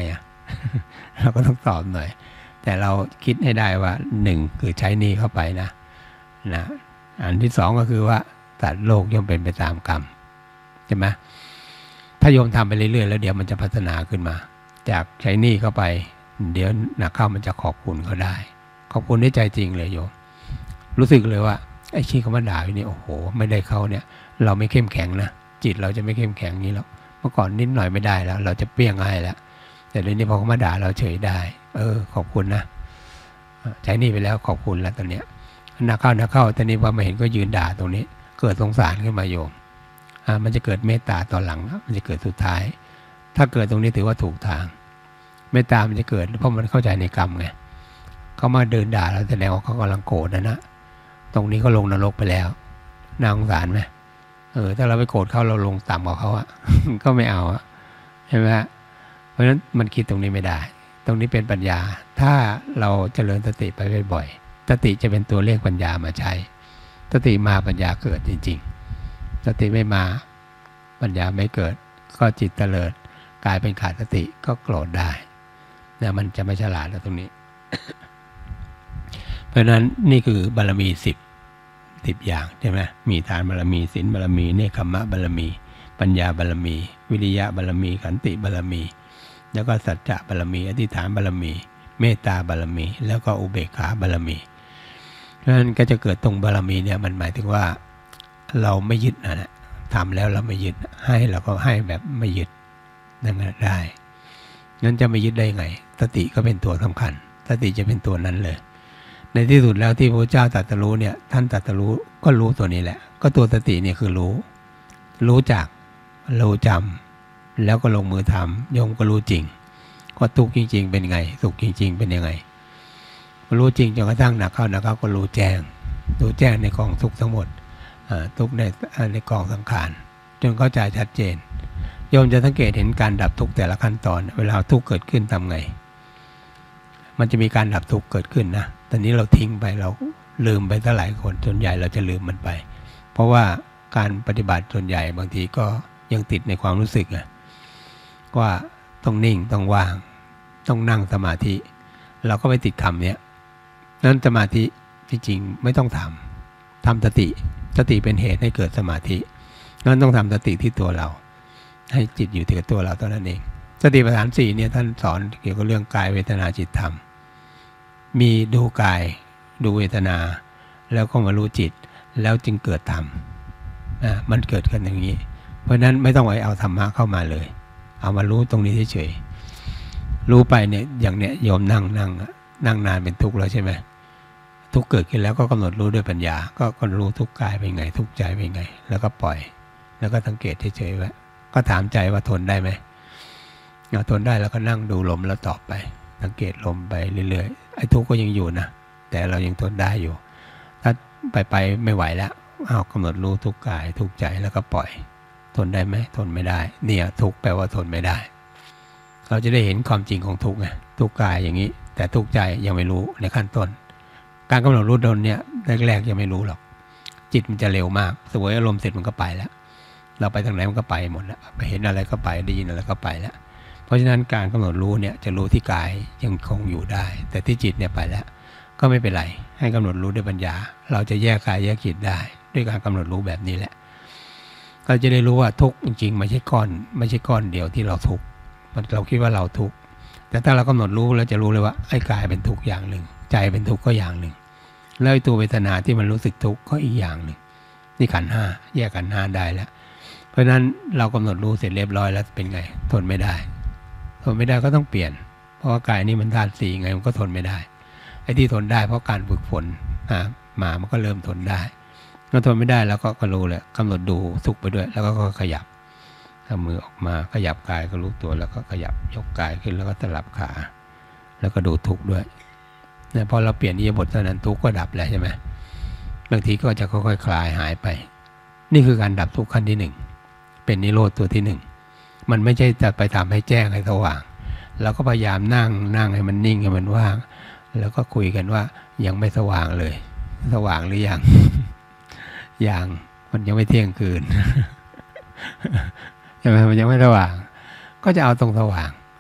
เราก็ต้องตอบหน่อยแต่เราคิดให้ได้ว่าหนึ่งคือใช้หนี้เข้าไปนะนะอันที่สองก็คือว่าสัตว์โลกย่อมเป็นไปตามกรรมใช่ไหมถ้าโยมทำไปเรื่อยๆแล้วเดี๋ยวมันจะพัฒนาขึ้นมาจากใช้หนี้เข้าไปเดี๋ยวหนักเข้ามันจะขอบคุณเขาได้ขอบคุณด้วยใจจริงเลยโยมรู้สึกเลยว่าไอ้ขี้เขามาด่าอยู่นี่โอ้โหไม่ได้เขาเนี่ยเราไม่เข้มแข็งนะจิตเราจะไม่เข้มแข็งนี้แล้วเมื่อก่อนนิดหน่อยไม่ได้แล้วเราจะเปรี้ยงให้แล้วแต่เดี๋ยวนี้พอเขามาด่าเราเฉยได้เออขอบคุณนะใช้หนี้ไปแล้วขอบคุณแล้วตอนเนี้ยหนักเข้าหนักเข้าตอนนี้พอมาเห็นก็ยืนด่าตรงนี้เกิดสงสารขึ้นมาโยมอ่ามันจะเกิดเมตตาตอนหลังมันจะเกิดสุดท้ายถ้าเกิดตรงนี้ถือว่าถูกทางเมตตามันจะเกิดเพราะมันเข้าใจในกรรมไงเขามาเดินด่าเราแสดงว่าเขากำลังโกรธนะนะตรงนี้ก็ลงนรกไปแล้วน่าสงสารไหมเออถ้าเราไปโกรธเขาเราลงต่ำกว่าเขาอะ ก็ไม่เอาอะใช่ไหมเพราะฉะนั้นมันคิดตรงนี้ไม่ได้ตรงนี้เป็นปัญญาถ้าเราเจริญสติไปบ่อยๆสติจะเป็นตัวเรียกปัญญามาใช้สติมาปัญญาเกิดจริงๆสติไม่มาปัญญาไม่เกิดก็จิตเตลิดกลายเป็นขาดสติก็โกรธได้เนี่ยมันจะไม่ฉลาดแล้วตรงนี้ เพราะฉะนั้นนี่คือบารมีสิบสิบอย่างใช่ไหมมีทานบารมีศีลบารมีเนคขมะบารมี ปัญญาบารมีวิริยะบารมีขันติบารมีแล้วก็สัจจะบารมีอธิษฐานบารมีเมตตาบารมีแล้วก็อุเบกขาบารมีเพราะฉะนั้นก็จะเกิดตรงบารมีเนี่ยมันหมายถึงว่าเราไม่ยึดนะทำแล้วเราไม่ยึดให้เราก็ให้แบบไม่ยึดนั่นได้งั้นจะไม่ยึดได้ไงสติก็เป็นตัวสำคัญสติจะเป็นตัวนั้นเลยในที่สุดแล้วที่พระเจ้าตรัสรู้เนี่ยท่านตรัสรู้ก็รู้ตัวนี้แหละก็ตัวสติเนี่ยคือรู้รู้จักรู้จำแล้วก็ลงมือทำโยมก็รู้จริงว่าทุกข์จริงๆเป็นไงสุขจริงๆเป็นยังไงรู้จริงจนกระทั่งหนักเข้าหนักเข้าก็รู้แจ้งรู้แจ้งในกองทุกข์ทั้งหมดทุกข์ในในกองสังขารจนเข้าใจชัดเจนโยมจะสังเกตเห็นการดับทุกข์แต่ละขั้นตอนเวลาทุกข์เกิดขึ้นทำไงมันจะมีการดับทุกข์เกิดขึ้นนะตอนนี้เราทิ้งไปเราลืมไปตั้งหลายคนส่วนใหญ่เราจะลืมมันไปเพราะว่าการปฏิบัติส่วนใหญ่บางทีก็ยังติดในความรู้สึกไงว่าต้องนิ่งต้องว่างต้องนั่งสมาธิเราก็ไปติดคำนี้นั้นสมาธิจริงๆไม่ต้องทำทำสติสติเป็นเหตุให้เกิดสมาธินั้นต้องทำสติที่ตัวเราให้จิตอยู่ที่ตัวเราเท่านั้นเองสติปัฏฐานสี่เนี่ยท่านสอนเกี่ยวกับเรื่องกายเวทนาจิตธรรมมีดูกายดูเวทนาแล้วก็มารู้จิตแล้วจึงเกิดธรรมอ่ามันเกิดกันอย่างนี้เพราะนั้นไม่ต้องไปเอาธรรมะเข้ามาเลยเอามารู้ตรงนี้เฉยๆรู้ไปเนี่ยอย่างเนี้ยโยมนั่งนั่งนั่งนานเป็นทุกข์แล้วใช่ไหมทุกข์เกิดขึ้นแล้วก็กำหนดรู้ด้วยปัญญาก็ก็รู้ทุกข์กายเป็นไงทุกข์ใจเป็นไงแล้วก็ปล่อยแล้วก็สังเกตเฉยๆไว้ก็ถามใจว่าทนได้ไหมเอาทนได้แล้วก็นั่งดูลมแล้วตอบไปสังเกตลมไปเรื่อยๆไอ้ทุกข์ก็ยังอยู่นะแต่เรายังทนได้อยู่ถ้าไปไปไม่ไหวแล้วเอากำหนดรู้ทุกกายทุกใจแล้วก็ปล่อยทนได้ไหมทนไม่ได้เนี่ยทุกแปลว่าทนไม่ได้เราจะได้เห็นความจริงของทุกไงทุกกายอย่างนี้แต่ทุกใจยังไม่รู้ในขั้นต้นการกำหนดรู้ตนเนี่ยแรกๆยังไม่รู้หรอกจิตมันจะเร็วมากสวยอารมณ์เสร็จมันก็ไปแล้วเราไปทางไหนมันก็ไปหมดแล้วไปเห็นอะไรก็ไปได้ยินอะไรก็ไปแล้วเพราะฉะนั้นการกำหนดรู้เนี่ยจะรู้ที่กายยังคงอยู่ได้แต่ที่จิตเนี่ยไปแล้วก็ไม่เป็นไรให้กำหนดรู้ด้วยปัญญาเราจะแยกกายแยกจิตได้ด้วยการกำหนดรู้แบบนี้แหละก็จะได้รู้ว่าทุกข์จริงๆไม่ใช่ก้อนไม่ใช่ก้อนเดียวที่เราทุกข์เราคิดว่าเราทุกข์แต่ถ้าเรากำหนดรู้เราจะรู้เลยว่าไอ้กายเป็นทุกข์อย่างหนึ่งใจเป็นทุกข์ก็อย่างหนึ่งแล้วตัวเวทนาที่มันรู้สึกทุกข์ก็อีกอย่างหนึ่งนี่ขันธ์ห้าแยกขันธ์ห้าได้แล้วเพราะฉะนั้นเรากำหนดรู้เสร็จเรียบร้อยแล้วเป็นไงทนไม่ได้ทนไม่ได้ก็ต้องเปลี่ยนเพราะว่ากายนี้มันธาตุสี่ไงมันก็ทนไม่ได้ไอ้ที่ทนได้เพราะการฝึกฝนมามันก็เริ่มทนได้เมื่อทนไม่ได้แล้วก็ก็รู้เลยกำหนดดูสุขไปด้วยแล้วก็ขยับเอามือออกมาขยับกายก็รู้ตัวแล้วก็ขยับยกกายขึ้นแล้วก็สลับขาแล้วก็ดูทุกข์ด้วยเนี่ยพอเราเปลี่ยนอิริยาบถเท่านั้นทุกข์ก็ดับแล้วใช่ไหมบางทีก็จะค่อยๆคลายหายไปนี่คือการดับทุกข์ขั้นที่หนึ่งเป็นนิโรธตัวที่หนึ่งมันไม่ใช่จะไปทำให้แจ้งให้สว่างเราก็พยายามนั่งนั่งให้มันนิ่งให้มันว่างแล้วก็คุยกันว่ายังไม่สว่างเลยสว่างหรือยังยังมันยังไม่เที่ยงคืนใช่ไหมมันยังไม่สว่างก็จะเอาตรงสว่าง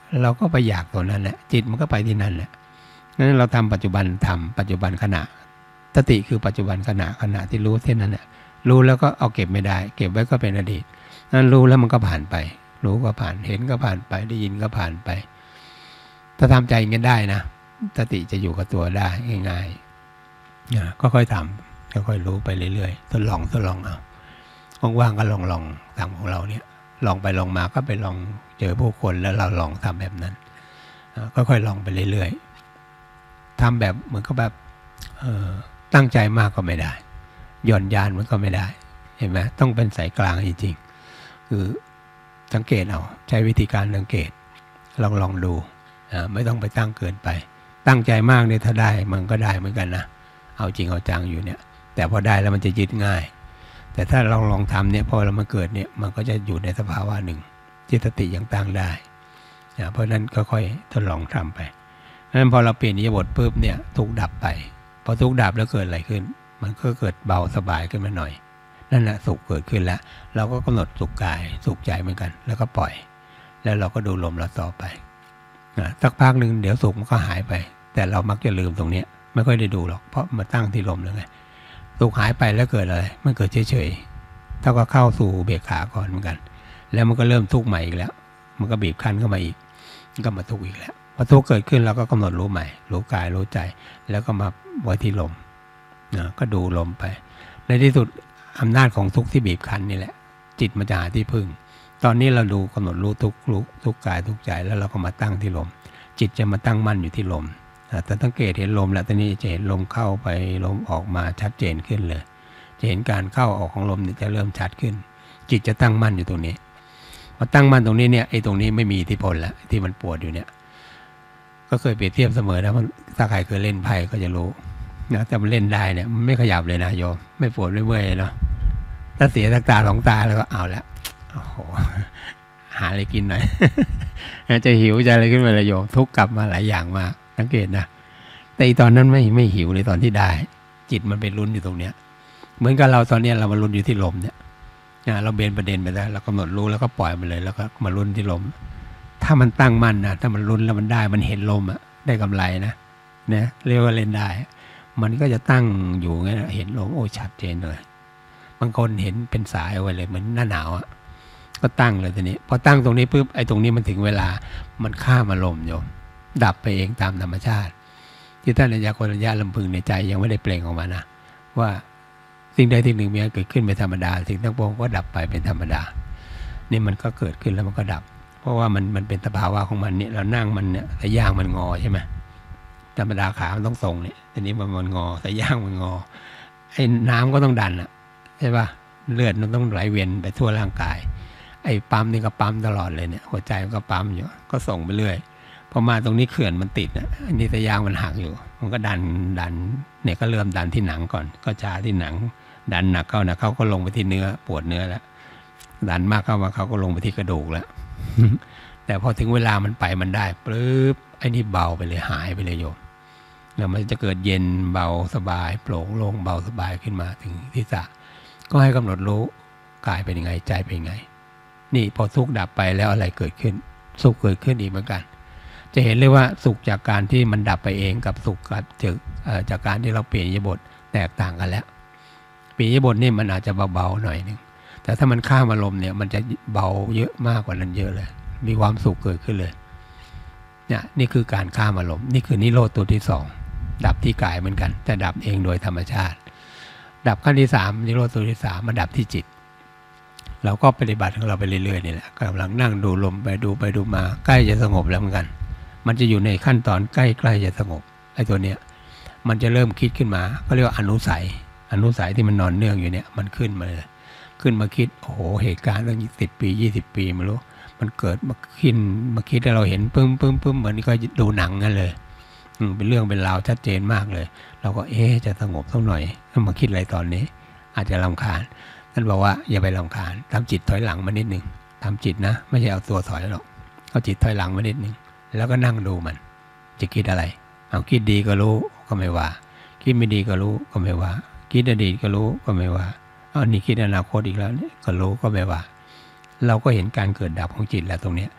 เราก็ไปอยากตัวนั้นแหละจิตมันก็ไปที่นั่นแหละนั้นเราทำปัจจุบันทำปัจจุบันขณะสติคือปัจจุบันขณะขณะที่รู้เท่านั้นแหละรู้แล้วก็เอาเก็บไม่ได้เก็บไว้ก็เป็นอดีตนั้นรู้แล้วมันก็ผ่านไปรู้ก็ผ่านเห็นก็ผ่านไปได้ยินก็ผ่านไปถ้าทำใจอย่างนี้ได้นะสติจะอยู่กับตัวได้ง่ายๆก็ค่อยทำค่อยๆรู้ไปเรื่อยๆทดลองทดลองเอาว่างๆก็ลองลองทำของเราเนี่ยลองไปลองมาก็ไปลองเจอผู้คนแล้วเราลองทำแบบนั้นก็ค่อยลองไปเรื่อยๆทำแบบเหมือนกับแบบตั้งใจมากก็ไม่ได้หย่อนยานมันก็ไม่ได้เห็นไหมต้องเป็นสายกลางจริงๆคือสังเกตเอาใช้วิธีการสังเกตลองลองดูไม่ต้องไปตั้งเกินไปตั้งใจมากเนี่ยถ้าได้มันก็ได้เหมือนกันนะเอาจริงเอาจังอยู่เนี่ยแต่พอได้แล้วมันจะยึดง่ายแต่ถ้าลองลองทำเนี่ยพอเรามาเกิดเนี่ยมันก็จะอยู่ในสภาวะหนึ่งที่สติยังตั้งได้เพราะนั้นก็ค่อยทดลองทำไปนั้นพอเราเปลี่ยนอิริยาบถปุ๊บเนี่ยทุกดับไปพอทุกดับแล้วเกิดอะไรขึ้นมันก็เกิดเบาสบายขึ้นมาหน่อยนั่นแหละสุขเกิดขึ้นแล้วเราก็กำหนดสุขกายสุขใจเหมือนกันแล้วก็ปล่อยแล้วเราก็ดูลมเราต่อไปสักพักหนึ่งเดี๋ยวสุขมันก็หายไปแต่เรามักจะลืมตรงนี้ไม่ค่อยได้ดูหรอกเพราะมาตั้งที่ลมแล้วไงสุขหายไปแล้วเกิดอะไรมันเกิดเฉยๆเท่ากับเข้าสู่เบกขาก่อนเหมือนกันแล้วมันก็เริ่มทุกข์ใหม่อีกแล้วมันก็บีบคั้นเข้ามาอีกก็มาทุกข์อีกแล้วพอทุกข์เกิดขึ้นเราก็กำหนดรู้ใหม่รู้กายรู้ใจแล้วก็มาไว้ที่ลมนะก็ดูลมไปในที่สุดอำนาจของทุกข์ที่บีบคั้นนี่แหละจิตมันจะหาที่พึ่งตอนนี้เราดูกำหนดรู้ทุกรู้ทุกกายทุกใจแล้วเราก็มาตั้งที่ลมจิตจะมาตั้งมั่นอยู่ที่ลมแต่สังเกตเห็นลมแล้วตอนนี้จะเห็นลมเข้าไปลมออกมาชัดเจนขึ้นเลยจะเห็นการเข้าออกของลมเนี่ยจะเริ่มชัดขึ้นจิตจะตั้งมั่นอยู่ตรงนี้พอตั้งมั่นตรงนี้เนี่ยไอ้ตรงนี้ไม่มีอิทธิพลแล้วที่มันปวดอยู่เนี่ยก็เคยเปรียบเทียบเสมอนะถ้าใครเคยเล่นไพ่ก็จะรู้นะแต่มันเล่นได้เนี่ยมันไม่ขยับเลยนะโยมไม่ปวดไม่เมื่อยเนาะถ้าเสียตาตาสองตาแล้วก็เอาละโอ้โหหาอะไรกินหน่อย จะหิวจะอะไรขึ้นมาเลยโยมทุกข์กลับมาหลายอย่างมากสังเกตนะแต่ตอนนั้นไม่ไม่หิวเลยตอนที่ได้จิตมันเป็นลุ้นอยู่ตรงเนี้ยเหมือนกับเราตอนนี้เรามาลุ้นอยู่ที่ลมเนี่ยเราเบนประเด็นไปแล้วเรากำหนดรู้แล้วก็ปล่อยมันเลยแล้วก็มาลุ้นที่ลมถ้ามันตั้งมั่นนะถ้ามันลุ้นแล้วมันได้มันเห็นลมอะได้กำไรนะเนี่ยเรียกว่าเล่นได้มันก็จะตั้งอยู่งั้นเห็นลมโอ้ชัดเจนเลยบางคนเห็นเป็นสายเอาไว้เลยเหมือนหน้าหนาวอะก็ตั้งเลยทีนี้พอตั้งตรงนี้ปุ๊บไอ้ตรงนี้มันถึงเวลามันข้ามอารมณ์โยมดับไปเองตามธรรมชาติที่ท่านอาจารย์โกณัญญาลำพึงในใจยังไม่ได้เปล่งออกมานะว่าสิ่งใดสิ่งหนึ่งมีเกิดขึ้นเป็นธรรมดาสิ่งทั้งปวงก็ดับไปเป็นธรรมดานี่มันก็เกิดขึ้นแล้วมันก็ดับเพราะว่ามันมันเป็นสภาวะของมันเนี่ยเรานั่งมันเนี่ยแต่ย่างมันงอใช่ไหมธรรมดาขามันต้องทรงเนี่ยทีนี้มันมันงอแต่ย่างมันงอไอ้น้ำก็ต้องดันอ่ะใช่ป่ะเลือดมันต้องไหลเวียนไปทั่วร่างกายไอ้ปั๊มนี่ก็ปั๊มตลอดเลยเนี่ยหัวใจมันก็ปั๊มอยู่ก็ส่งไปเรื่อยพอมาตรงนี้เขื่อนมันติดอ่ะอันนี้แต่ย่างมันหักอยู่มันก็ดันดันเนี่ยก็เริ่มดันที่หนังก่อนก็ชาที่หนังดันหนักเข้าหนักเข้าก็ลงไปที่เนื้อปวดเนื้อแล้วดันมากเข้ามาเขาก็ลงไปที่กระดูกแล้ว แต่พอถึงเวลามันไปมันได้ปึ๊บไอ้นี่เบาไปเลยหายไปเลยโยมแล้วมันจะเกิดเย็นเบาสบายโปร่งโล่งเบาสบายขึ้นมาถึงที่ศีรษะก็ให้กำหนดรู้กายเป็นยังไงใจเป็นยังไงนี่พอทุกข์ดับไปแล้วอะไรเกิดขึ้นสุขเกิดขึ้นอีกเหมือนกันจะเห็นเลยว่าสุขจากการที่มันดับไปเองกับสุขจากจากการที่เราเปลี่ยนอิริยาบถแตกต่างกันแล้วเปลี่ยนอิริยาบถนี่มันอาจจะเบาๆหน่อยนึงแต่ถ้ามันข้ามอารมณ์เนี่ยมันจะเบาเยอะมากกว่านั้นเยอะเลยมีความสุขเกิดขึ้นเลยเนี่ยนี่คือการข้ามอารมณ์นี่คือนิโรธตัวที่สองดับที่กายเหมือนกันแต่ดับเองโดยธรรมชาติดับขั้นที่สามนิโรธตัวที่สามมาดับที่จิตเราก็ปฏิบัติของเราไปเรื่อยๆนี่แหละกำลังนั่งดูลมไปดูไปดูมาใกล้จะสงบแล้วเหมือนกันมันจะอยู่ในขั้นตอนใกล้ๆจะสงบไอ้ตัวเนี้ยมันจะเริ่มคิดขึ้นมาก็เรียกว่าอนุสัยอนุสัยที่มันนอนเนื่องอยู่เนี่ยมันขึ้นมาเลยขึ้นมาคิดโอ้โหเหตุการณ์เรื่องสิบปียี่สิบปีไม่รู้มันเกิดมาคิดมาคิดให้เราเห็นปึ้มปึ้มปึ้มเหมือนก็ดูหนังกันเลยเป็นเรื่องเป็นราวชัดเจนมากเลยเราก็เอ๊ะจะสงบสักหน่อยมาคิดอะไรตอนนี้อาจจะรำคาญท่านบอกว่าอย่าไปรำคาญทำจิตถอยหลังมานิดนึงทำจิตนะไม่ใช่เอาตัวถอยหรอกเอาจิตถอยหลังมานิดนึงแล้วก็นั่งดูมันจะคิดอะไรเอาคิดดีก็รู้ก็ไม่ว่าคิดไม่ดีก็รู้ก็ไม่ว่าคิดอดีตก็รู้ก็ไม่ว่าอันนี้คิดอนาคตอีกแล้วเนี่ยก็รู้ก็ไม่ว่าเราก็เห็นการเกิดดับของจิตแล้วตรงนี้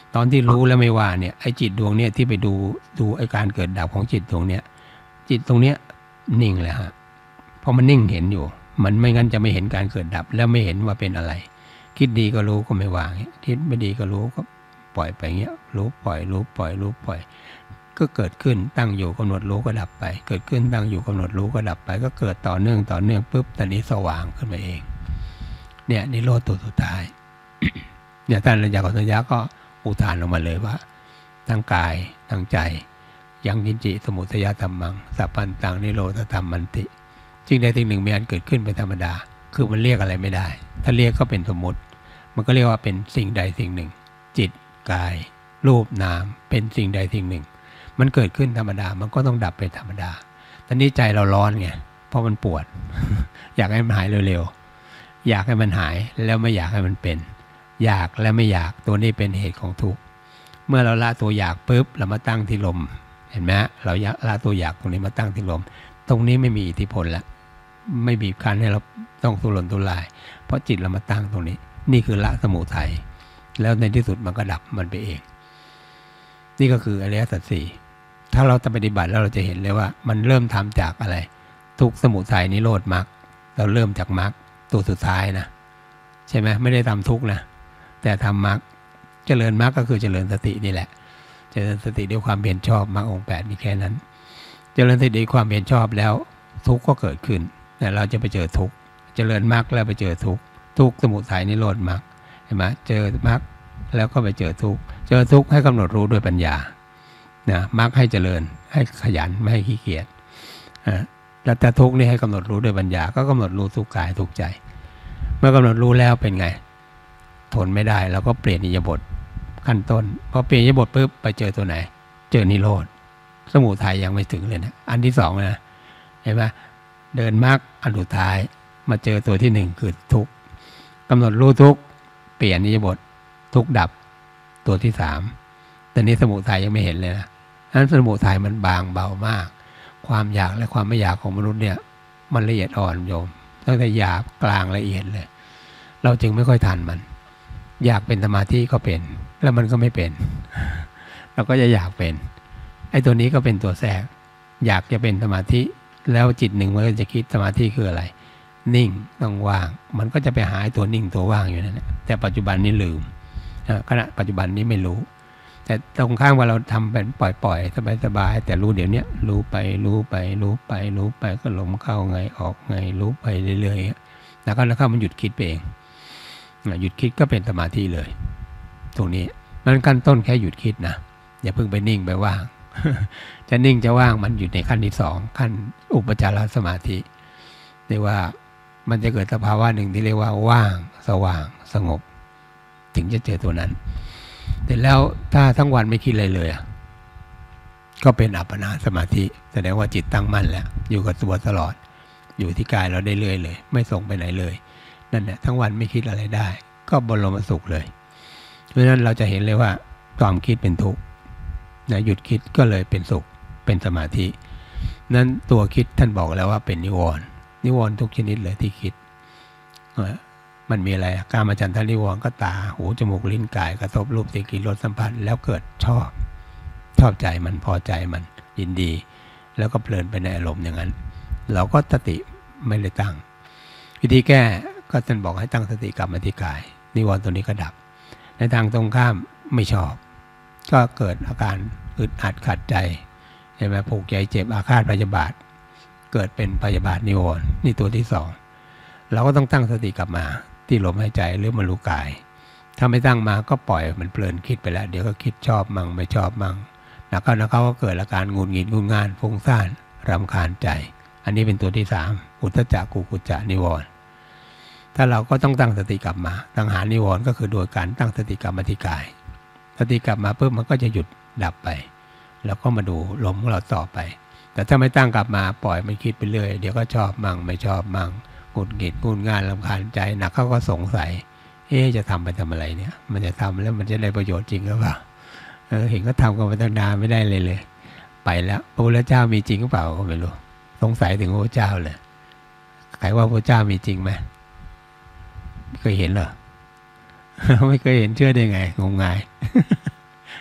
ตอนที่รู้แล้วไม่ว่าเนี่ยไอ้จิตดวงเนี่ยที่ไปดูดูไอ้การเกิดดับของจิตดวงเนี้ยจิตตรงเนี้ยนิ่งเลยฮะเพราะมันนิ่งเห็นอยู่มันไม่งั้นจะไม่เห็นการเกิดดับแล้วไม่เห็นว่าเป็นอะไรคิดดีก็รู้ก็ไม่วางคิดไม่ดีก็รู้ก็ปล่อยไปเงี้ยรู้ปล่อยรู้ปล่อยรู้ปล่อยก็เกิดขึ้นตั้งอยู่กำหนดรู้ก็ดับไปเกิดขึ้นตั้งอยู่กำหนดรู้ก็ดับไปก็เกิดต่อเนื่องต่อเนื่องปุ๊บตอนนี้สว่างขึ้นมาเองเนี่ยนิโรธตัวสุดท้าย เนี่ยท่านอริยสัจยะก็อุทานออกมาเลยว่าทั้งกายทั้งใจยังกินจิสมุทัยธรรมังสัพพันตังนิโรธธรรมมันติสิ่งใดสิ่งหนึ่งมีอันเกิดขึ้นเป็นธรรมดาคือมันเรียกอะไรไม่ได้ถ้าเรียกก็เป็นสมมติมันก็เรียกว่าเป็นสิ่งใดสิ่งหนึ่งจิตกายรูปนามเป็นสิ่งใดสิ่งหนึ่งมันเกิดขึ้นธรรมดามันก็ต้องดับเป็นธรรมดาตอนนี้ใจเราร้อนไงเพราะมันปวด อยากให้มันหายเร็วๆอยากให้มันหายแล้วไม่อยากให้มันเป็นอยากและไม่อยากตัวนี้เป็นเหตุของทุกข์เมื่อเราละตัวอยากปุ๊บเรามาตั้งที่ลมเห็นไหมเราละตัวอยากตรงนี้มาตั้งที่ลมตรงนี้ไม่มีอิทธิพลแล้วไม่บีบคั้นให้เราต้องทุรนทุรายเพราะจิตเรามาตั้งตรงนี้นี่คือละสมุทัยแล้วในที่สุดมันก็ดับมันไปเองนี่ก็คืออริยสัจสี่ถ้าเราจะปฏิบัติแล้วเราจะเห็นเลยว่ามันเริ่มทำจากอะไรทุกสมุทัยนิโรธมรรคเราเริ่มจากมรรคตัวสุดท้ายนะใช่ไหมไม่ได้ทำทุกนะแต่ทำมรรคเจริญมรรคก็คือเจริญสตินี่แหละเจริญสติด้วยความเพียรชอบมรรคองค์แปดมีแค่นั้นเจริญสติด้วยความเพียรชอบแล้วทุกข์ก็เกิดขึ้นแต่เราจะไปเจอทุกข์เจริญมรรคแล้วไปเจอทุกข์ทุกข์สมุทัยนิโรธมรรคเห็นไหมเจอมรรคแล้วก็ไปเจอทุกข์เจอทุกข์ให้กำหนดรู้ด้วยปัญญานะมรรคให้เจริญให้ขยันไม่ให้ขี้เกียจแล้วแต่ทุกข์นี่ให้กำหนดรู้ด้วยปัญญาก็กำหนดรู้ทุกกายทุกใจเมื่อกำหนดรู้แล้วเป็นไงทนไม่ได้แล้วก็เปลี่ยนอิริยาบถขั้นต้นพอเปลี่ยนอิริยาบถปุ๊บไปเจอตัวไหนเจอนิโรธสมุทัยยังไม่ถึงเลยนะอันที่สองนะเห็นไหมเดินมรรคอันสุดท้ายมาเจอตัวที่หนึ่งคือทุกข์กำหนดรู้ทุกข์เปลี่ยนอิริยาบถทุกข์ดับตัวที่สามแต่นี้สมุทัยยังไม่เห็นเลยนะนั้นสมุทัยมันบางเบามากความอยากและความไม่อยากของมนุษย์เนี่ยมันละเอียดอ่อนโยมตั้งแต่หยาบกลางละเอียดเลยเราจึงไม่ค่อยทันมันอยากเป็นสมาธิก็เป็นแล้วมันก็ไม่เป็นเราก็จะอยากเป็นไอ้ตัวนี้ก็เป็นตัวแทรกอยากจะเป็นสมาธิแล้วจิตหนึ่งมันก็จะคิดสมาธิคืออะไรนิ่งต้องว่างมันก็จะไปหาตัวนิ่งตัวว่างอยู่นั่นแหละแต่ปัจจุบันนี้ลืมขณะปัจจุบันนี้ไม่รู้แต่ตรงข้างว่าเราทำเป็นปล่อยๆสบายๆแต่รู้เดี๋ยวนี้รู้ไปรู้ไปรู้ไปรู้ไปก็ลมเข้าไงออกไงรู้ไปเรื่อยๆแล้วก็แล้วก็มันหยุดคิดไปเองหยุดคิดก็เป็นสมาธิเลยตรงนี้มันขั้นต้นแค่หยุดคิดนะอย่าเพิ่งไปนิ่งไปว่าง จะนิ่งจะว่างมันอยู่ในขั้นที่สองขั้นอุปจารสมาธิเรียกว่ามันจะเกิดสภาวะหนึ่งที่เรียกว่าว่างสว่างสงบถึงจะเจอตัวนั้นแต่แล้วถ้าทั้งวันไม่คิดอะไรเลยก็เป็นอัปปนาสมาธิแสดงว่าจิตตั้งมั่นแล้วอยู่กับตัวตลอดอยู่ที่กายเราได้เรื่อยเลยไม่ส่งไปไหนเลยนั่นแหละทั้งวันไม่คิดอะไรได้ก็บรมสุขเลยเพราะฉะนั้นเราจะเห็นเลยว่าความคิดเป็นทุกข์นะหยุดคิดก็เลยเป็นสุขเป็นสมาธินั้นตัวคิดท่านบอกแล้วว่าเป็นนิวรณ์นิวรณ์ทุกชนิดเลยที่คิดมันมีอะไรกามฉันทะนิวรณ์ก็ตาหูจมูกลิ้นกายกระทบรูปเสียงกลิ่นรสสัมผัสแล้วเกิดชอบชอบใจมันพอใจมันยินดีแล้วก็เพลินไปในอารมณ์อย่างนั้นเราก็สติไม่ได้ตั้งวิธีแก้ก็ท่านบอกให้ตั้งสติกลับมาที่กายนิวรณ์ตัวนี้ก็ดับในทางตรงข้ามไม่ชอบก็เกิดอาการอึดอัดขัดใจเห็นไหมผูกใจเจ็บอาฆาตพยาบาทเกิดเป็นพยาบาทนิวรณ์นี่ตัวที่สองเราก็ต้องตั้งสติกลับมาที่ลมหายใจหรือมารู้กายถ้าไม่ตั้งมาก็ปล่อยมันเพลินคิดไปแล้วเดี๋ยวก็คิดชอบมั่งไม่ชอบมั่งแล้วก็แล้วก็เกิดอาการหงุดหงิดงุนง่านฟุ้งซ่านรำคาญใจอันนี้เป็นตัวที่สามอุทธัจจะกุกุจจะนิวรณ์ถ้าเราก็ต้องตั้งสติกลับมาตั้งหานิวรณ์ก็คือโดยการตั้งสติกลับมาที่กายสติกลับมาปุ๊บมันก็จะหยุดดับไปแล้วก็มาดูลมของเราต่อไปแต่ถ้าไม่ตั้งกลับมาปล่อยมันคิดไปเรื่อยเดี๋ยวก็ชอบมั่งไม่ชอบมั่งหงุดหงิดงุนง่านรำคาญใจหนักเขาก็สงสัยเอ๊ะจะทำไปทำอะไรเนี่ยมันจะทำแล้วมันจะได้ประโยชน์จริงหรือเปล่าเออเห็นก็ทำกันไปตั้งนานไม่ได้เลยเลยไปแล้วพระพุทธเจ้ามีจริงหรือเปล่าก็ไม่รู้สงสัยถึงพระพุทธเจ้าเลยใครว่าพระพุทธเจ้ามีจริงไหมเคยเห็นเหรอ ไม่เคยเห็นเชื่อได้ไงงมงาย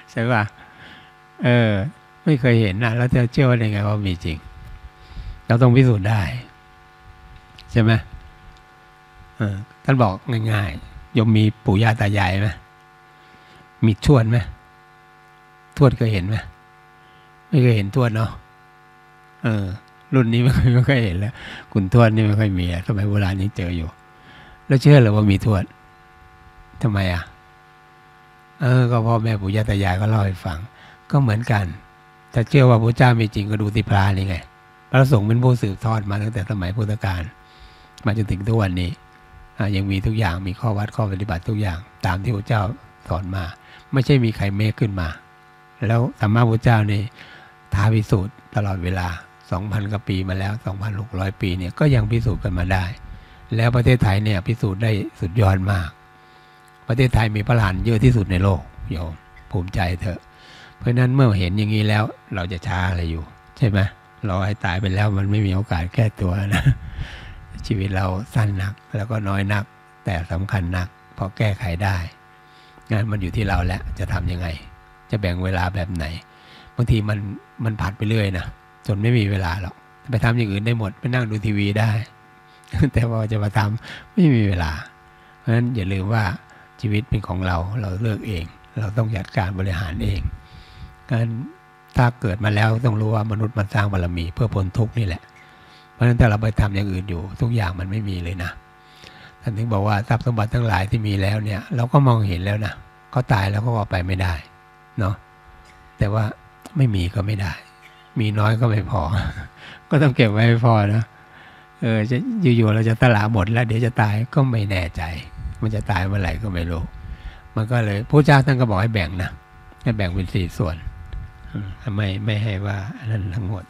ใช่ป่ะเออไม่เคยเห็นนะแล้วจะเชื่อว่าได้ไงว่ามีจริงเราต้องพิสูจน์ได้ใช่ไหมเออท่านบอกง่ายๆยมมีปู่ย่าตายายไหมมีทวดไหมทวดเคยเห็นไหมไม่เคยเห็นทวดเนาะเออรุ่นนี้ไม่เคยไม่เคยเห็นแล้วคุณทวดนี่ไม่ค่อยมีสมัยโบราณยังเจออยู่แล้วเชื่อหรือว่ามีทวดทำไมอ่ะเออก็พ่อแม่ปู่ย่าตายายก็เล่าให้ฟังก็เหมือนกันถ้าเชื่อว่าพระเจ้ามีจริงก็ดูที่พระนี่ไงพระสงฆ์เป็นผู้สืบทอดมาตั้งแต่สมัยพุทธกาลมาจนถึงทุกวันนี้ยังมีทุกอย่างมีข้อวัดข้อปฏิบัติทุกอย่างตามที่พระเจ้าสอนมาไม่ใช่มีใครเมคขึ้นมาแล้วธรรมะพระเจ้านี่ท้าพิสูจน์ตลอดเวลา สองพัน กว่าปีมาแล้ว สองพันหกร้อย ปีเนี่ยก็ยังพิสูจน์กันมาได้แล้วประเทศไทยเนี่ยพิสูจน์ได้สุดยอดมากประเทศไทยมีพระอรหันต์เยอะที่สุดในโลกโยมภูมิใจเถอะเพราะนั้นเมื่อเห็นอย่างนี้แล้วเราจะช้าอะไรอยู่ใช่ไหมเราให้ตายไปแล้วมันไม่มีโอกาสแก้ตัวนะชีวิตเราสั้นนักแล้วก็น้อยนักแต่สำคัญนักพอแก้ไขได้งานมันอยู่ที่เราแล้วจะทำยังไงจะแบ่งเวลาแบบไหนบางทีมันมันผัดไปเรื่อยนะจนไม่มีเวลาหรอกไปทำอย่างอื่นได้หมดไปนั่งดูทีวีได้ แต่ว่าจะมาทำไม่มีเวลาเพราะฉะนั้นอย่าลืมว่าชีวิตเป็นของเราเราเลือกเองเราต้องจัดการบริหารเองการถ้าเกิดมาแล้วต้องรู้ว่ามนุษย์มันสร้างบารมีเพื่อพ้นทุกข์นี่แหละเพราะฉะนั้นถ้าเราไปทำอย่างอื่นอยู่ทุกอย่างมันไม่มีเลยนะท่านถึงบอกว่าทรัพย์สมบัติทั้งหลายที่มีแล้วเนี่ยเราก็มองเห็นแล้วนะเขาตายแล้วก็เอาไปไม่ได้เนาะแต่ว่าไม่มีก็ไม่ได้มีน้อยก็ไม่พอ ก็ต้องเก็บไว้ให้พอนะเออจะอยู่ๆเราจะตลาหมดแล้วเดี๋ยวจะตายก็ไม่แน่ใจมันจะตายเมื่อไหร่ก็ไม่รู้มันก็เลยพระเจ้าท่านก็บอกให้แบ่งนะให้แบ่งเป็นสี่ส่วนไม่ไม่ให้ว่าอันนั้นทั้งหมด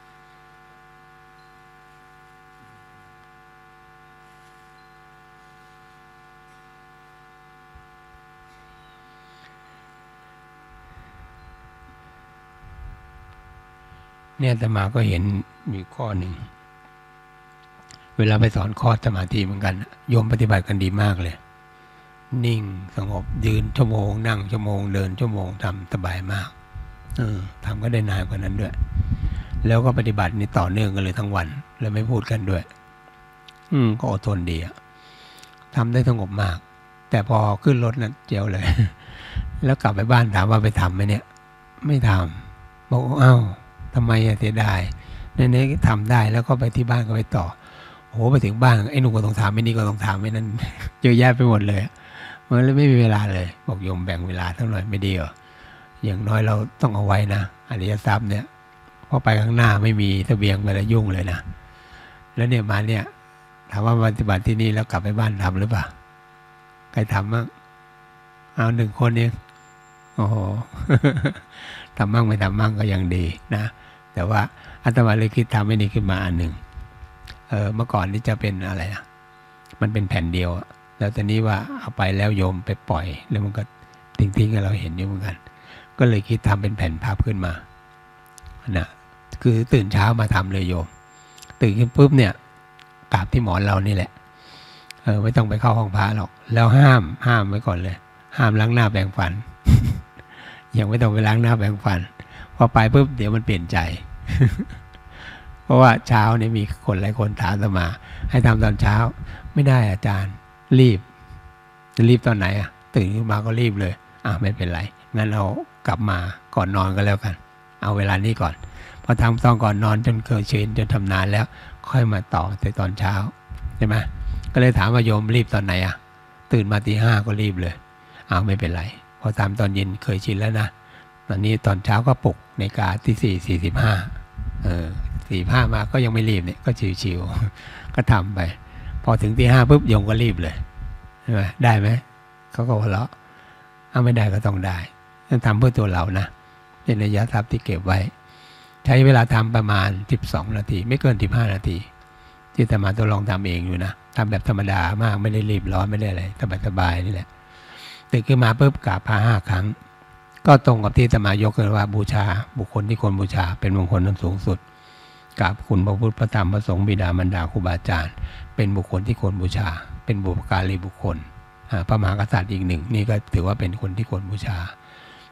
เนี่ยอาตมาก็เห็นมีข้อหนึ่งเวลาไปสอนข้อสมาธิเหมือนกันโยมปฏิบัติกันดีมากเลยนิ่งสงบยืนชั่วโมงนั่งชั่วโมงเดินชั่วโมงทำสบายมากเออทำก็ได้นานกว่านั้นด้วยแล้วก็ปฏิบัตินี่ต่อเนื่องกันเลยทั้งวันแล้วไม่พูดกันด้วยอืมก็อดทนดีอะทำได้สงบมากแต่พอขึ้นรถนั้นเจียวเลย แล้วกลับไปบ้านถามว่าไปทำไหมเนี่ยไม่ทำบอกอ้าวทำไมอะเสียดายในๆทำได้แล้วก็ไปที่บ้านก็ไปต่อโอ้โหไปถึงบ้านไอ้หนุ่มก็ต้องทำไอ้นี่ก็ต้องทำไอ้นั่นเยอะแยะไปหมดเลยมันเลยไม่มีเวลาเลยบอกโยมแบ่งเวลาเท่าหน่อยไม่ดีเหรออย่างน้อยเราต้องเอาไว้นะอริยทรัพย์เนี่ยพอไปข้างหน้าไม่มีเสบียงไปแล้วยุ่งเลยนะแล้วเนี่ยมาเนี่ยถามว่าปฏิบัติที่นี่แล้วกลับไปบ้านทำหรือเปล่าใครทำบ้างเอาหนึ่งคนเองโอ้โห ทำบ้างไม่ทำบ้างก็ยังดีนะแต่ว่าอาตมาเลยคิดทำไม่ดีขึ้นมาอันหนึ่งเออเมื่อก่อนนี่จะเป็นอะไรนะมันเป็นแผ่นเดียวแล้วตอนนี้ว่าเอาไปแล้วโยมไปปล่อยแล้วมันก็ทิ้งๆให้เราเห็นอยู่เหมือนกันก็เลยคิดทำเป็นแผ่นภาพขึ้นมานะคือตื่นเช้ามาทำเลยโยมตื่นขึ้นปุ๊บเนี่ยกราบที่หมอนเรานี่แหละเออไม่ต้องไปเข้าห้องพระหรอกแล้วห้ามห้ามไว้ก่อนเลยห้ามล้างหน้าแปรงฟัน ยังไม่ต้องไปล้างหน้าแปรงฟันพอไปปุ๊บเดี๋ยวมันเปลี่ยนใจ เพราะว่าเช้านี่มีคนหลายคนถามมา ให้ทำตอนเช้าไม่ได้อาจารย์รีบจะรีบตอนไหนอ่ะตื่นขึ้นมาก็รีบเลยอ่ะไม่เป็นไรงั้นเรากลับมาก่อนนอนก็แล้วกันเอาเวลานี้ก่อนพอทำตอนก่อนนอนจนเคยชินจนทำนานแล้วค่อยมาต่อในตอนเช้าใช่ไหมก็เลยถามว่าโยมรีบตอนไหนอ่ะตื่นมาตีห้าก็รีบเลยอ้าวไม่เป็นไรพอทำตอนเย็นเคยชินแล้วนะตอนนี้ตอนเช้าก็ปลุกในกาที่สี่สี่สิบห้าเออสี่ห้ามาก็ยังไม่รีบเนี่ยก็ชิวๆก็ทำไปพอถึงตีห้าปุ๊บโยมก็รีบเลยใช่ไหมได้ไหมเขาก็หัวเราะเอาไม่ได้ก็ต้องได้ต้องทำเพื่อตัวเรานะเป็นระยะทรัพย์ที่เก็บไว้ใช้เวลาทำประมาณสิบสองนาทีไม่เกินสิบห้านาทีที่แต่มาตัวลองทำเองอยู่นะทำแบบธรรมดามากไม่ได้รีบร้อนไม่ได้อะไรสบายๆนี่แหละตื่นขึ้นมาปุ๊บกราบพระห้าครั้งก็ตรงกับที่ธรรมายกเลยว่าบูชาบุคคลที่ควรบูชาเป็นมงคลนั้นสูงสุดกราบคุณพระพุทธพระธรรมพระสงฆ์บิดามารดาครูบาอาจารย์เป็นบุคคลที่ควรบูชาเป็นบุพการีบุคคลพระมหากษัตริย์อีกหนึ่งนี่ก็ถือว่าเป็นคนที่ควรบูชา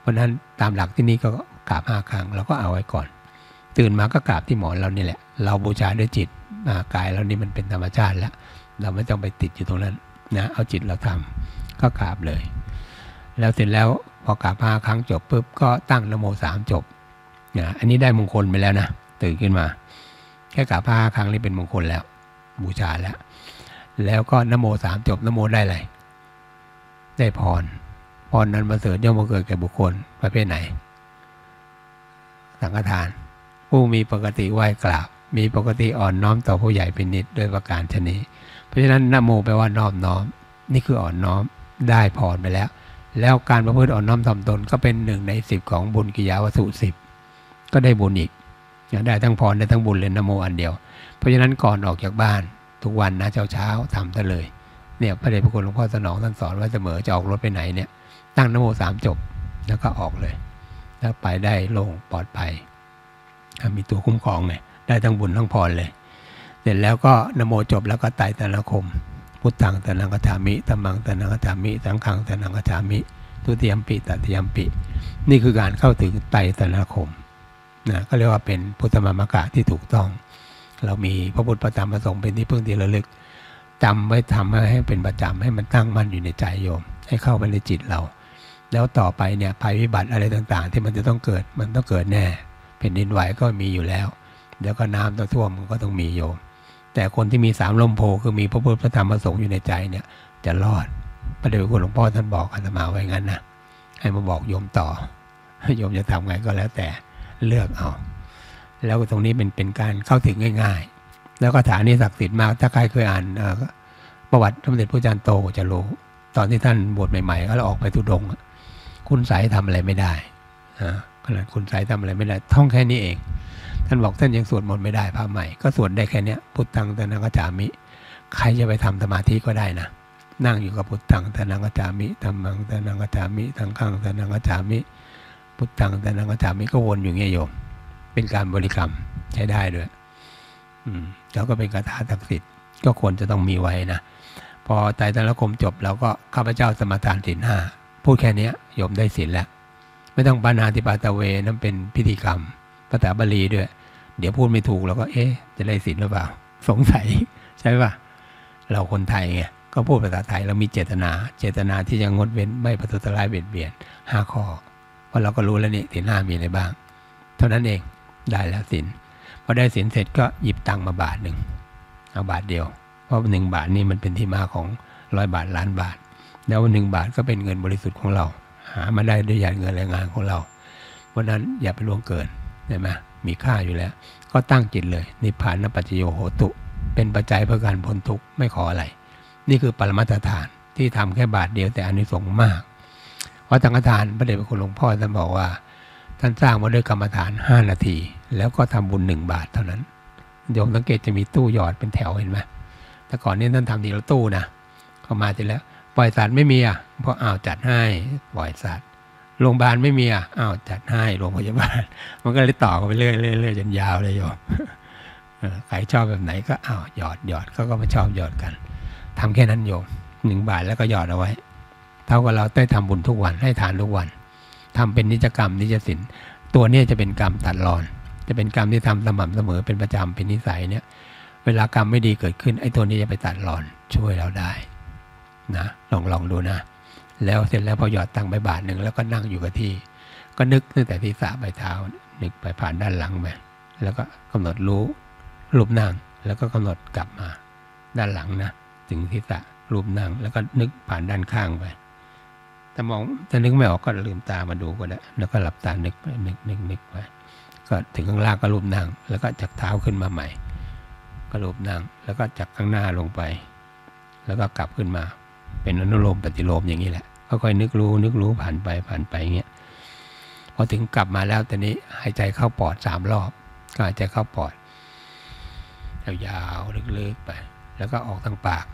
เพราะนั้นตามหลักที่นี่ก็กราบห้าครั้งเราก็เอาไว้ก่อนตื่นมาก็กราบที่หมอนเรานี่แหละเราบูชาด้วยจิตกายเรานี่มันเป็นธรรมชาติแล้วเราไม่ต้องไปติดอยู่ตรงนั้นนะเอาจิตเราทำก็กราบเลยแล้วเสร็จแล้วพอกราบห้าครั้งจบปุ๊บก็ตั้งนะโมสามจบนะอันนี้ได้มงคลไปแล้วนะตื่นขึ้นมาแค่กราบห้าครั้งนี่เป็นมงคลแล้วบูชาแล้วแล้วก็นะโมสามจบนะโมได้อะไรได้พรพรนั้นมาเสริฐย่อมมาเกิดแก่บุคคลประเภทไหนสังฆทานผู้มีปกติไหว้กราบมีปกติอ่อนน้อมต่อผู้ใหญ่เป็นนิจโดยประการชนิดเพราะฉะนั้นนะโมแปลว่านอบน้อมนี่คืออ่อนน้อมได้พรไปแล้วแล้วการประพฤติอ่อนน้อมถ่อมตนก็เป็นหนึ่งในสิบของบุญกิยาวสุสิบก็ได้บุญอีกได้ทั้งพรได้ทั้งบุญเลยนะโมอันเดียวเพราะฉะนั้นก่อนออกจากบ้านทุกวันนะเช้าเช้าทำซะเลยเนี่ยพระเดชพระคุณหลวงพ่อสนองท่านสอนไว้เสมอจะออกรถไปไหนเนี่ยตั้งนะโมสามจบแล้วก็ออกเลยแล้วไปได้โล่งปลอดภัยมีตัวคุ้มครองไงได้ทั้งบุญทั้งพรเลยเสร็จแล้วก็นะโมจบแล้วก็ไตรตรณคมพุทธังตนังคัจฉามิธัมมังตนังคัจฉามิสังฆังตนังคัจฉามิทุติยมปิตติยมปินี่คือการเข้าถึงไตรตรณคมนะก็เรียกว่าเป็นพุทธมามกะที่ถูกต้องเรามีพระพุทธพระธรรมพระสงฆ์เป็นที่พึ่งที่ระลึกจำไว้ทำให้เป็นประจำให้มันตั้งมั่นอยู่ในใจโยมให้เข้าไปในจิตเราแล้วต่อไปเนี่ยภัยพิบัติอะไรต่างๆที่มันจะต้องเกิดมันต้องเกิดแน่แผ่นดินไหวก็มีอยู่แล้วเดี๋ยวก็น้ำต้องท่วมมันก็ต้องมีโยมแต่คนที่มีสามลมโพคือมีพระพุทธพระธรรมพระสงฆ์อยู่ในใจเนี่ยจะรอดพระเดชพระคุณหลวงพ่อท่านบอกอาตมาไว้งั้นนะให้มาบอกโยมต่อโยมจะทำไงก็แล้วแต่เลือกเอาแล้วตรงนี้เป็นเป็นการเข้าถึงง่ายๆแล้วก็ฐานนี้ศักดิ์สิทธิ์มากถ้าใครเคยอ่านประวัติสมเด็จพระอาจารย์โตจะรู้ตอนที่ท่านบวชใหม่ๆก็ออกไปทุดงค์คุณไสยทำอะไรไม่ได้ขนาดคุณไสยทำอะไรไม่ได้ท่องแค่นี้เองท่านบอกท่านยังสวดมนต์ไม่ได้พระใหม่ก็สวดได้แค่นี้พุทธังตนังคัจฉามิใครจะไปทำสมาธิก็ได้นะนั่งอยู่กับพุทธังตนังคัจฉามิธัมมังตนังคัจฉามิสังฆังตนังคัจฉามิพุทธังตนังคัจฉามิก็วนอยู่เงี้ยโยมเป็นการบริกรรมใช้ได้ด้วยอืมแล้วก็เป็นคาถาศักดิ์สิทธิ์ก็ควรจะต้องมีไว้นะพอไตรตรณคมจบแล้วก็ข้าพเจ้าสมาทานศีลห้าพูดแค่นี้โยมได้ศีลแล้วไม่ต้องปานาติปาตเวนั่นเป็นพิธีกรรมภาษาบาลีด้วยเดี๋ยวพูดไม่ถูกแล้วก็เอ๊ะจะได้ศีลหรือเปล่าสงสัยใช่ป่ะเราคนไทยไงก็พูดภาษาไทยเรามีเจตนาเจตนาที่จะงดเว้นไม่ประทุษร้ายเบียดเบียนห้าข้อเพราะเราก็รู้แล้วนี่ศีลห้ามีอะไรบ้างเท่านั้นเองได้แล้วศีลพอได้ศีลเสร็จก็หยิบตังค์มาบาทหนึ่งเอาบาทเดียวเพราะหนึ่งบาทนี่มันเป็นที่มาของร้อยบาทล้านบาทแล้วหนึ่งบาทก็เป็นเงินบริสุทธิ์ของเราหามาได้ด้วยหยาดเงินแรงงานของเราเพราะนั้นอย่าไปล่วงเกินใช่ไหมมีค่าอยู่แล้วก็ตั้งจิตเลยนิพพานปัจจโยโหตุเป็นปัจจัยเพื่อการพ้นทุกข์ไม่ขออะไรนี่คือปรมัตถทานที่ทำแค่บาทเดียวแต่อานิสงส์มากเพราะสังฆทานพระเดชพระคุณหลวงพ่อท่านบอกว่าท่านสร้างมาด้วยกรรมฐานห้านาทีแล้วก็ทำบุญหนึ่งบาทเท่านั้นโยมสังเกตจะมีตู้หยอดเป็นแถวเห็นไหมแต่ก่อนนี้ท่านทำทีละตู้นะเข้ามาทีแล้วปล่อยสัตว์ไม่มีอ่ะเพราะอ้าวจัดให้ปล่อยสัตว์โรงพยาบาลไม่มีอ่ะอ้าวจัดให้โรงพยาบาลมันก็เลยต่อกันไปเรื่อยๆเรื่อยๆจนยาวเลยโยมใครชอบแบบไหนก็อ้าวหยอดหยอดเขาก็มาชอบหยอดกันทำแค่นั้นโยมหนึ่งบาทแล้วก็หยอดเอาไว้เท่ากับเราได้ทำบุญทุกวันให้ทานทุกวันทำเป็นนิจกรรมนิจสินตัวนี้จะเป็นกรรมตัดรอนจะเป็นกรรมที่ทำสม่ำเสมอเป็นประจำเป็นนิสัยเนี่ยเวลากรรมไม่ดีเกิดขึ้นไอ้ตัวนี้จะไปตัดรอนช่วยเราได้นะลองลองดูนะแล้วเสร็จแล้วพอหยอดตังค์ไปบาทหนึ่งแล้วก็นั่งอยู่กับที่ก็นึกตั้งแต่ศีรษะไปเท้านึกไปผ่านด้านหลังไปแล้วก็กำหนดรู้รูปนั่งแล้วก็กำหนดกลับมาด้านหลังนะถึงศีรษะรูปนั่งแล้วก็นึกผ่านด้านข้างไปแต่มองจะนึกไม่ออกก็ลืมตามาดูก็ได้แล้วก็หลับตานึกไปนึกนึกนึกไปก็ถึงข้างล่างก็รูปนั่งแล้วก็จากเท้าขึ้นมาใหม่ก็รูปนั่งแล้วก็จากข้างหน้าลงไปแล้วก็กลับขึ้นมาเป็นอนุโลมปฏิโลมอย่างนี้แหละค่อยๆนึกรู้นึกรู้ผ่านไปผ่านไปอย่างเงี้ยพอถึงกลับมาแล้วตอนนี้หายใจเข้าปอดสามรอบก็หายใจเข้าปอดยาวๆลึกๆไปแล้วก็ออกทางปาก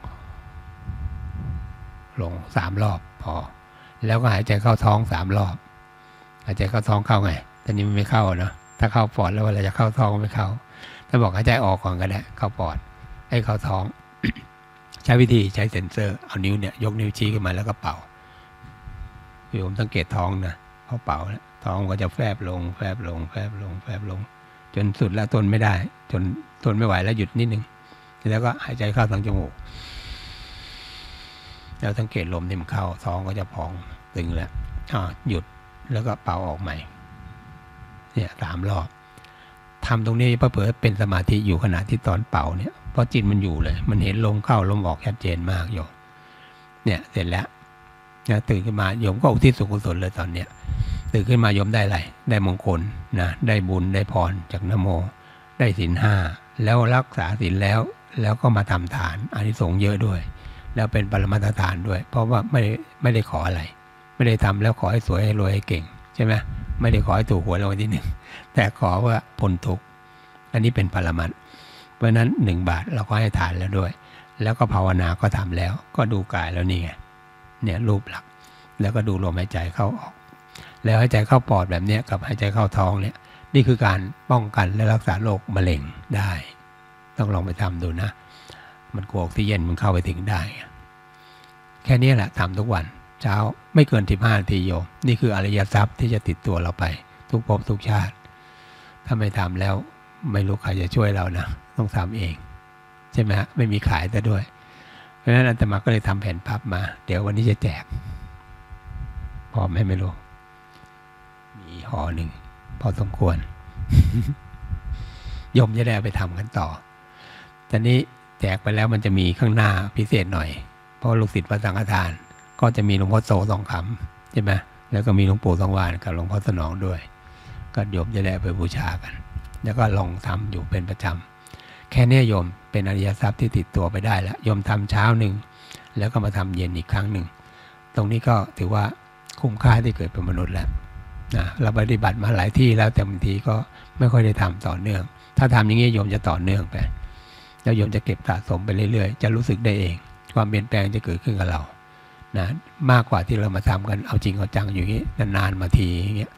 ลงสามรอบพอแล้วก็หายใจเข้าท้องสามรอบหายใจเข้าท้องเข้าไงตอนนี้มันไม่เข้าเนาะถ้าเข้าปอดแล้วเวลาจะเข้าท้องไม่เข้าถ้าบอกหายใจออกก่อนก็ได้เข้าปอดให้เข้าท้อง ใช้วิธีใช้เซ็นเซอร์เอานิ้วเนี่ยยกนิ้วชี้ขึ้นมาแล้วก็เป่าโยมสังเกตท้องนะพเข้าเป่าแล้วท้องก็จะแฟบลงแฟบลงแฟบลงแฟบลงจนสุดแล้วทนไม่ได้จนทนไม่ไหวแล้วหยุดนิดนึงแล้วก็หายใจเข้าทางจมูกแล้วสังเกตลมที่มันเข้าท้องก็จะพองตึงแล้วอ่าหยุดแล้วก็เป่าออกใหม่เนี่ยสามรอบทำตรงนี้เพื่อเป็นสมาธิอยู่ขณะที่ตอนเป่าเนี่ยเพราะจิตมันอยู่เลยมันเห็นลมเข้าลมออกชัดเจนมากโยมเนี่ยเสร็จแล้วนะตื่นขึ้นมาโยมก็อุทิศส่วนกุศลเลยตอนเนี้ยตื่นขึ้นมาโยมได้อะไรได้มงคลนะได้บุญได้พรจากนโมได้ศีลห้าแล้วรักษาศีลแล้วแล้วก็มาทำทานอานิสงส์เยอะด้วยแล้วเป็นปรมัตถทานด้วยเพราะว่าไม่ไม่ได้ขออะไรไม่ได้ทำแล้วขอให้สวยให้รวยให้เก่งใช่ไหมไม่ได้ขอให้ถูกหวยรางวัลที่หนึ่งแต่ขอว่าพ้นทุกข์อันนี้เป็นปรมัตถ์เพราะนั้นหนึ่งบาทเราก็ให้ทานแล้วด้วยแล้วก็ภาวนาก็ทำแล้วก็ดูกายแล้วนี่ไงเนี่ยรูปหลักแล้วก็ดูลมหายใจเข้าออกแล้วหายใจเข้าปอดแบบนี้กับหายใจเข้าท้องเนี่ยนี่คือการป้องกันและรักษาโรคมะเร็งได้ต้องลองไปทำดูนะมันกลัวออกซิเจนมันเข้าไปถึงได้แค่นี้แหละทำทุกวันเช้าไม่เกินสิบห้านาทีโยมนี่คืออริยทรัพย์ที่จะติดตัวเราไปทุกภพทุกชาติถ้าไม่ทำแล้วไม่รู้ใครจะช่วยเรานะต้องทำเองใช่ไหมฮะไม่มีขายแต่ด้วยเพราะฉะนั้นอาตมาก็เลยทำแผ่นพับมาเดี๋ยววันนี้จะแจกพอไหมไม่รู้มีห่อหนึ่งพอสมควร โยมจะได้เอาไปทำกันต่อตอนนี้แจกไปแล้วมันจะมีข้างหน้าพิเศษหน่อยเพราะลูกศิษย์พระสังฆทานก็จะมีหลวงพ่อโสทองคำใช่ไหมแล้วก็มีหลวงปู่ทองหวานกับหลวงพ่อสนองด้วยก็โยมจะได้ไปบูชากันแล้วก็ลองทำอยู่เป็นประจำแค่นี้โยมเป็นอริยทรัพย์ที่ติดตัวไปได้แล้วโยมทำเช้าหนึ่งแล้วก็มาทำเย็นอีกครั้งหนึ่งตรงนี้ก็ถือว่าคุ้มค่าที่เกิดเป็นมนุษย์แล้วนะเราปฏิบัติมาหลายที่แล้วแต่บางทีก็ไม่ค่อยได้ทำต่อเนื่องถ้าทำอย่างนี้โยมจะต่อเนื่องไปแล้วโยมจะเก็บสะสมไปเรื่อยๆจะรู้สึกได้เองความเปลี่ยนแปลงจะเกิดขึ้นกับเรานะมากกว่าที่เรามาทำกันเอาจริงเอาจังอยู่อย่างนี้นานๆมาทีอย่างเงี้ย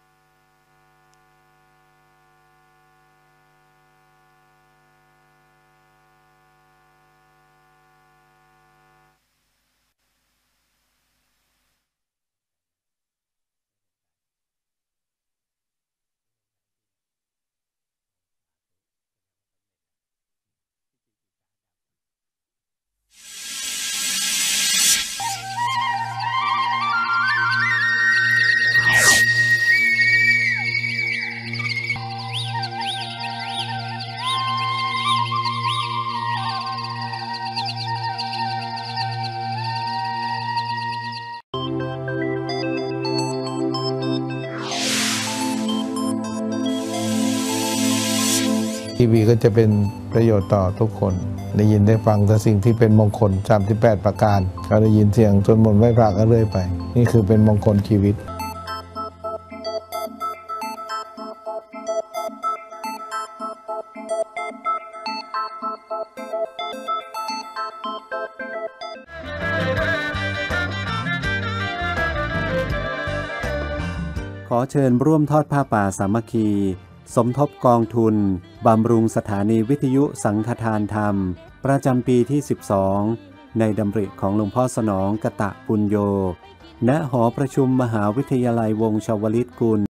ทีวีก็จะเป็นประโยชน์ต่อทุกคนได้ยินได้ฟังแต่สิ่งที่เป็นมงคลสามสิบแปดประการก็ได้ยินเสียงสวดมนต์ไหว้พระก็เรื่อยไปนี่คือเป็นมงคลชีวิตขอเชิญร่วมทอดผ้าป่าสามัคคีสมทบกองทุนบำรุงสถานีวิทยุสังฆทานธรรมประจำปีที่สิบสองในดำริของหลวงพ่อสนองกตปุญโญณหอประชุมมหาวิทยาลัยวงศ์ชวลิตกุล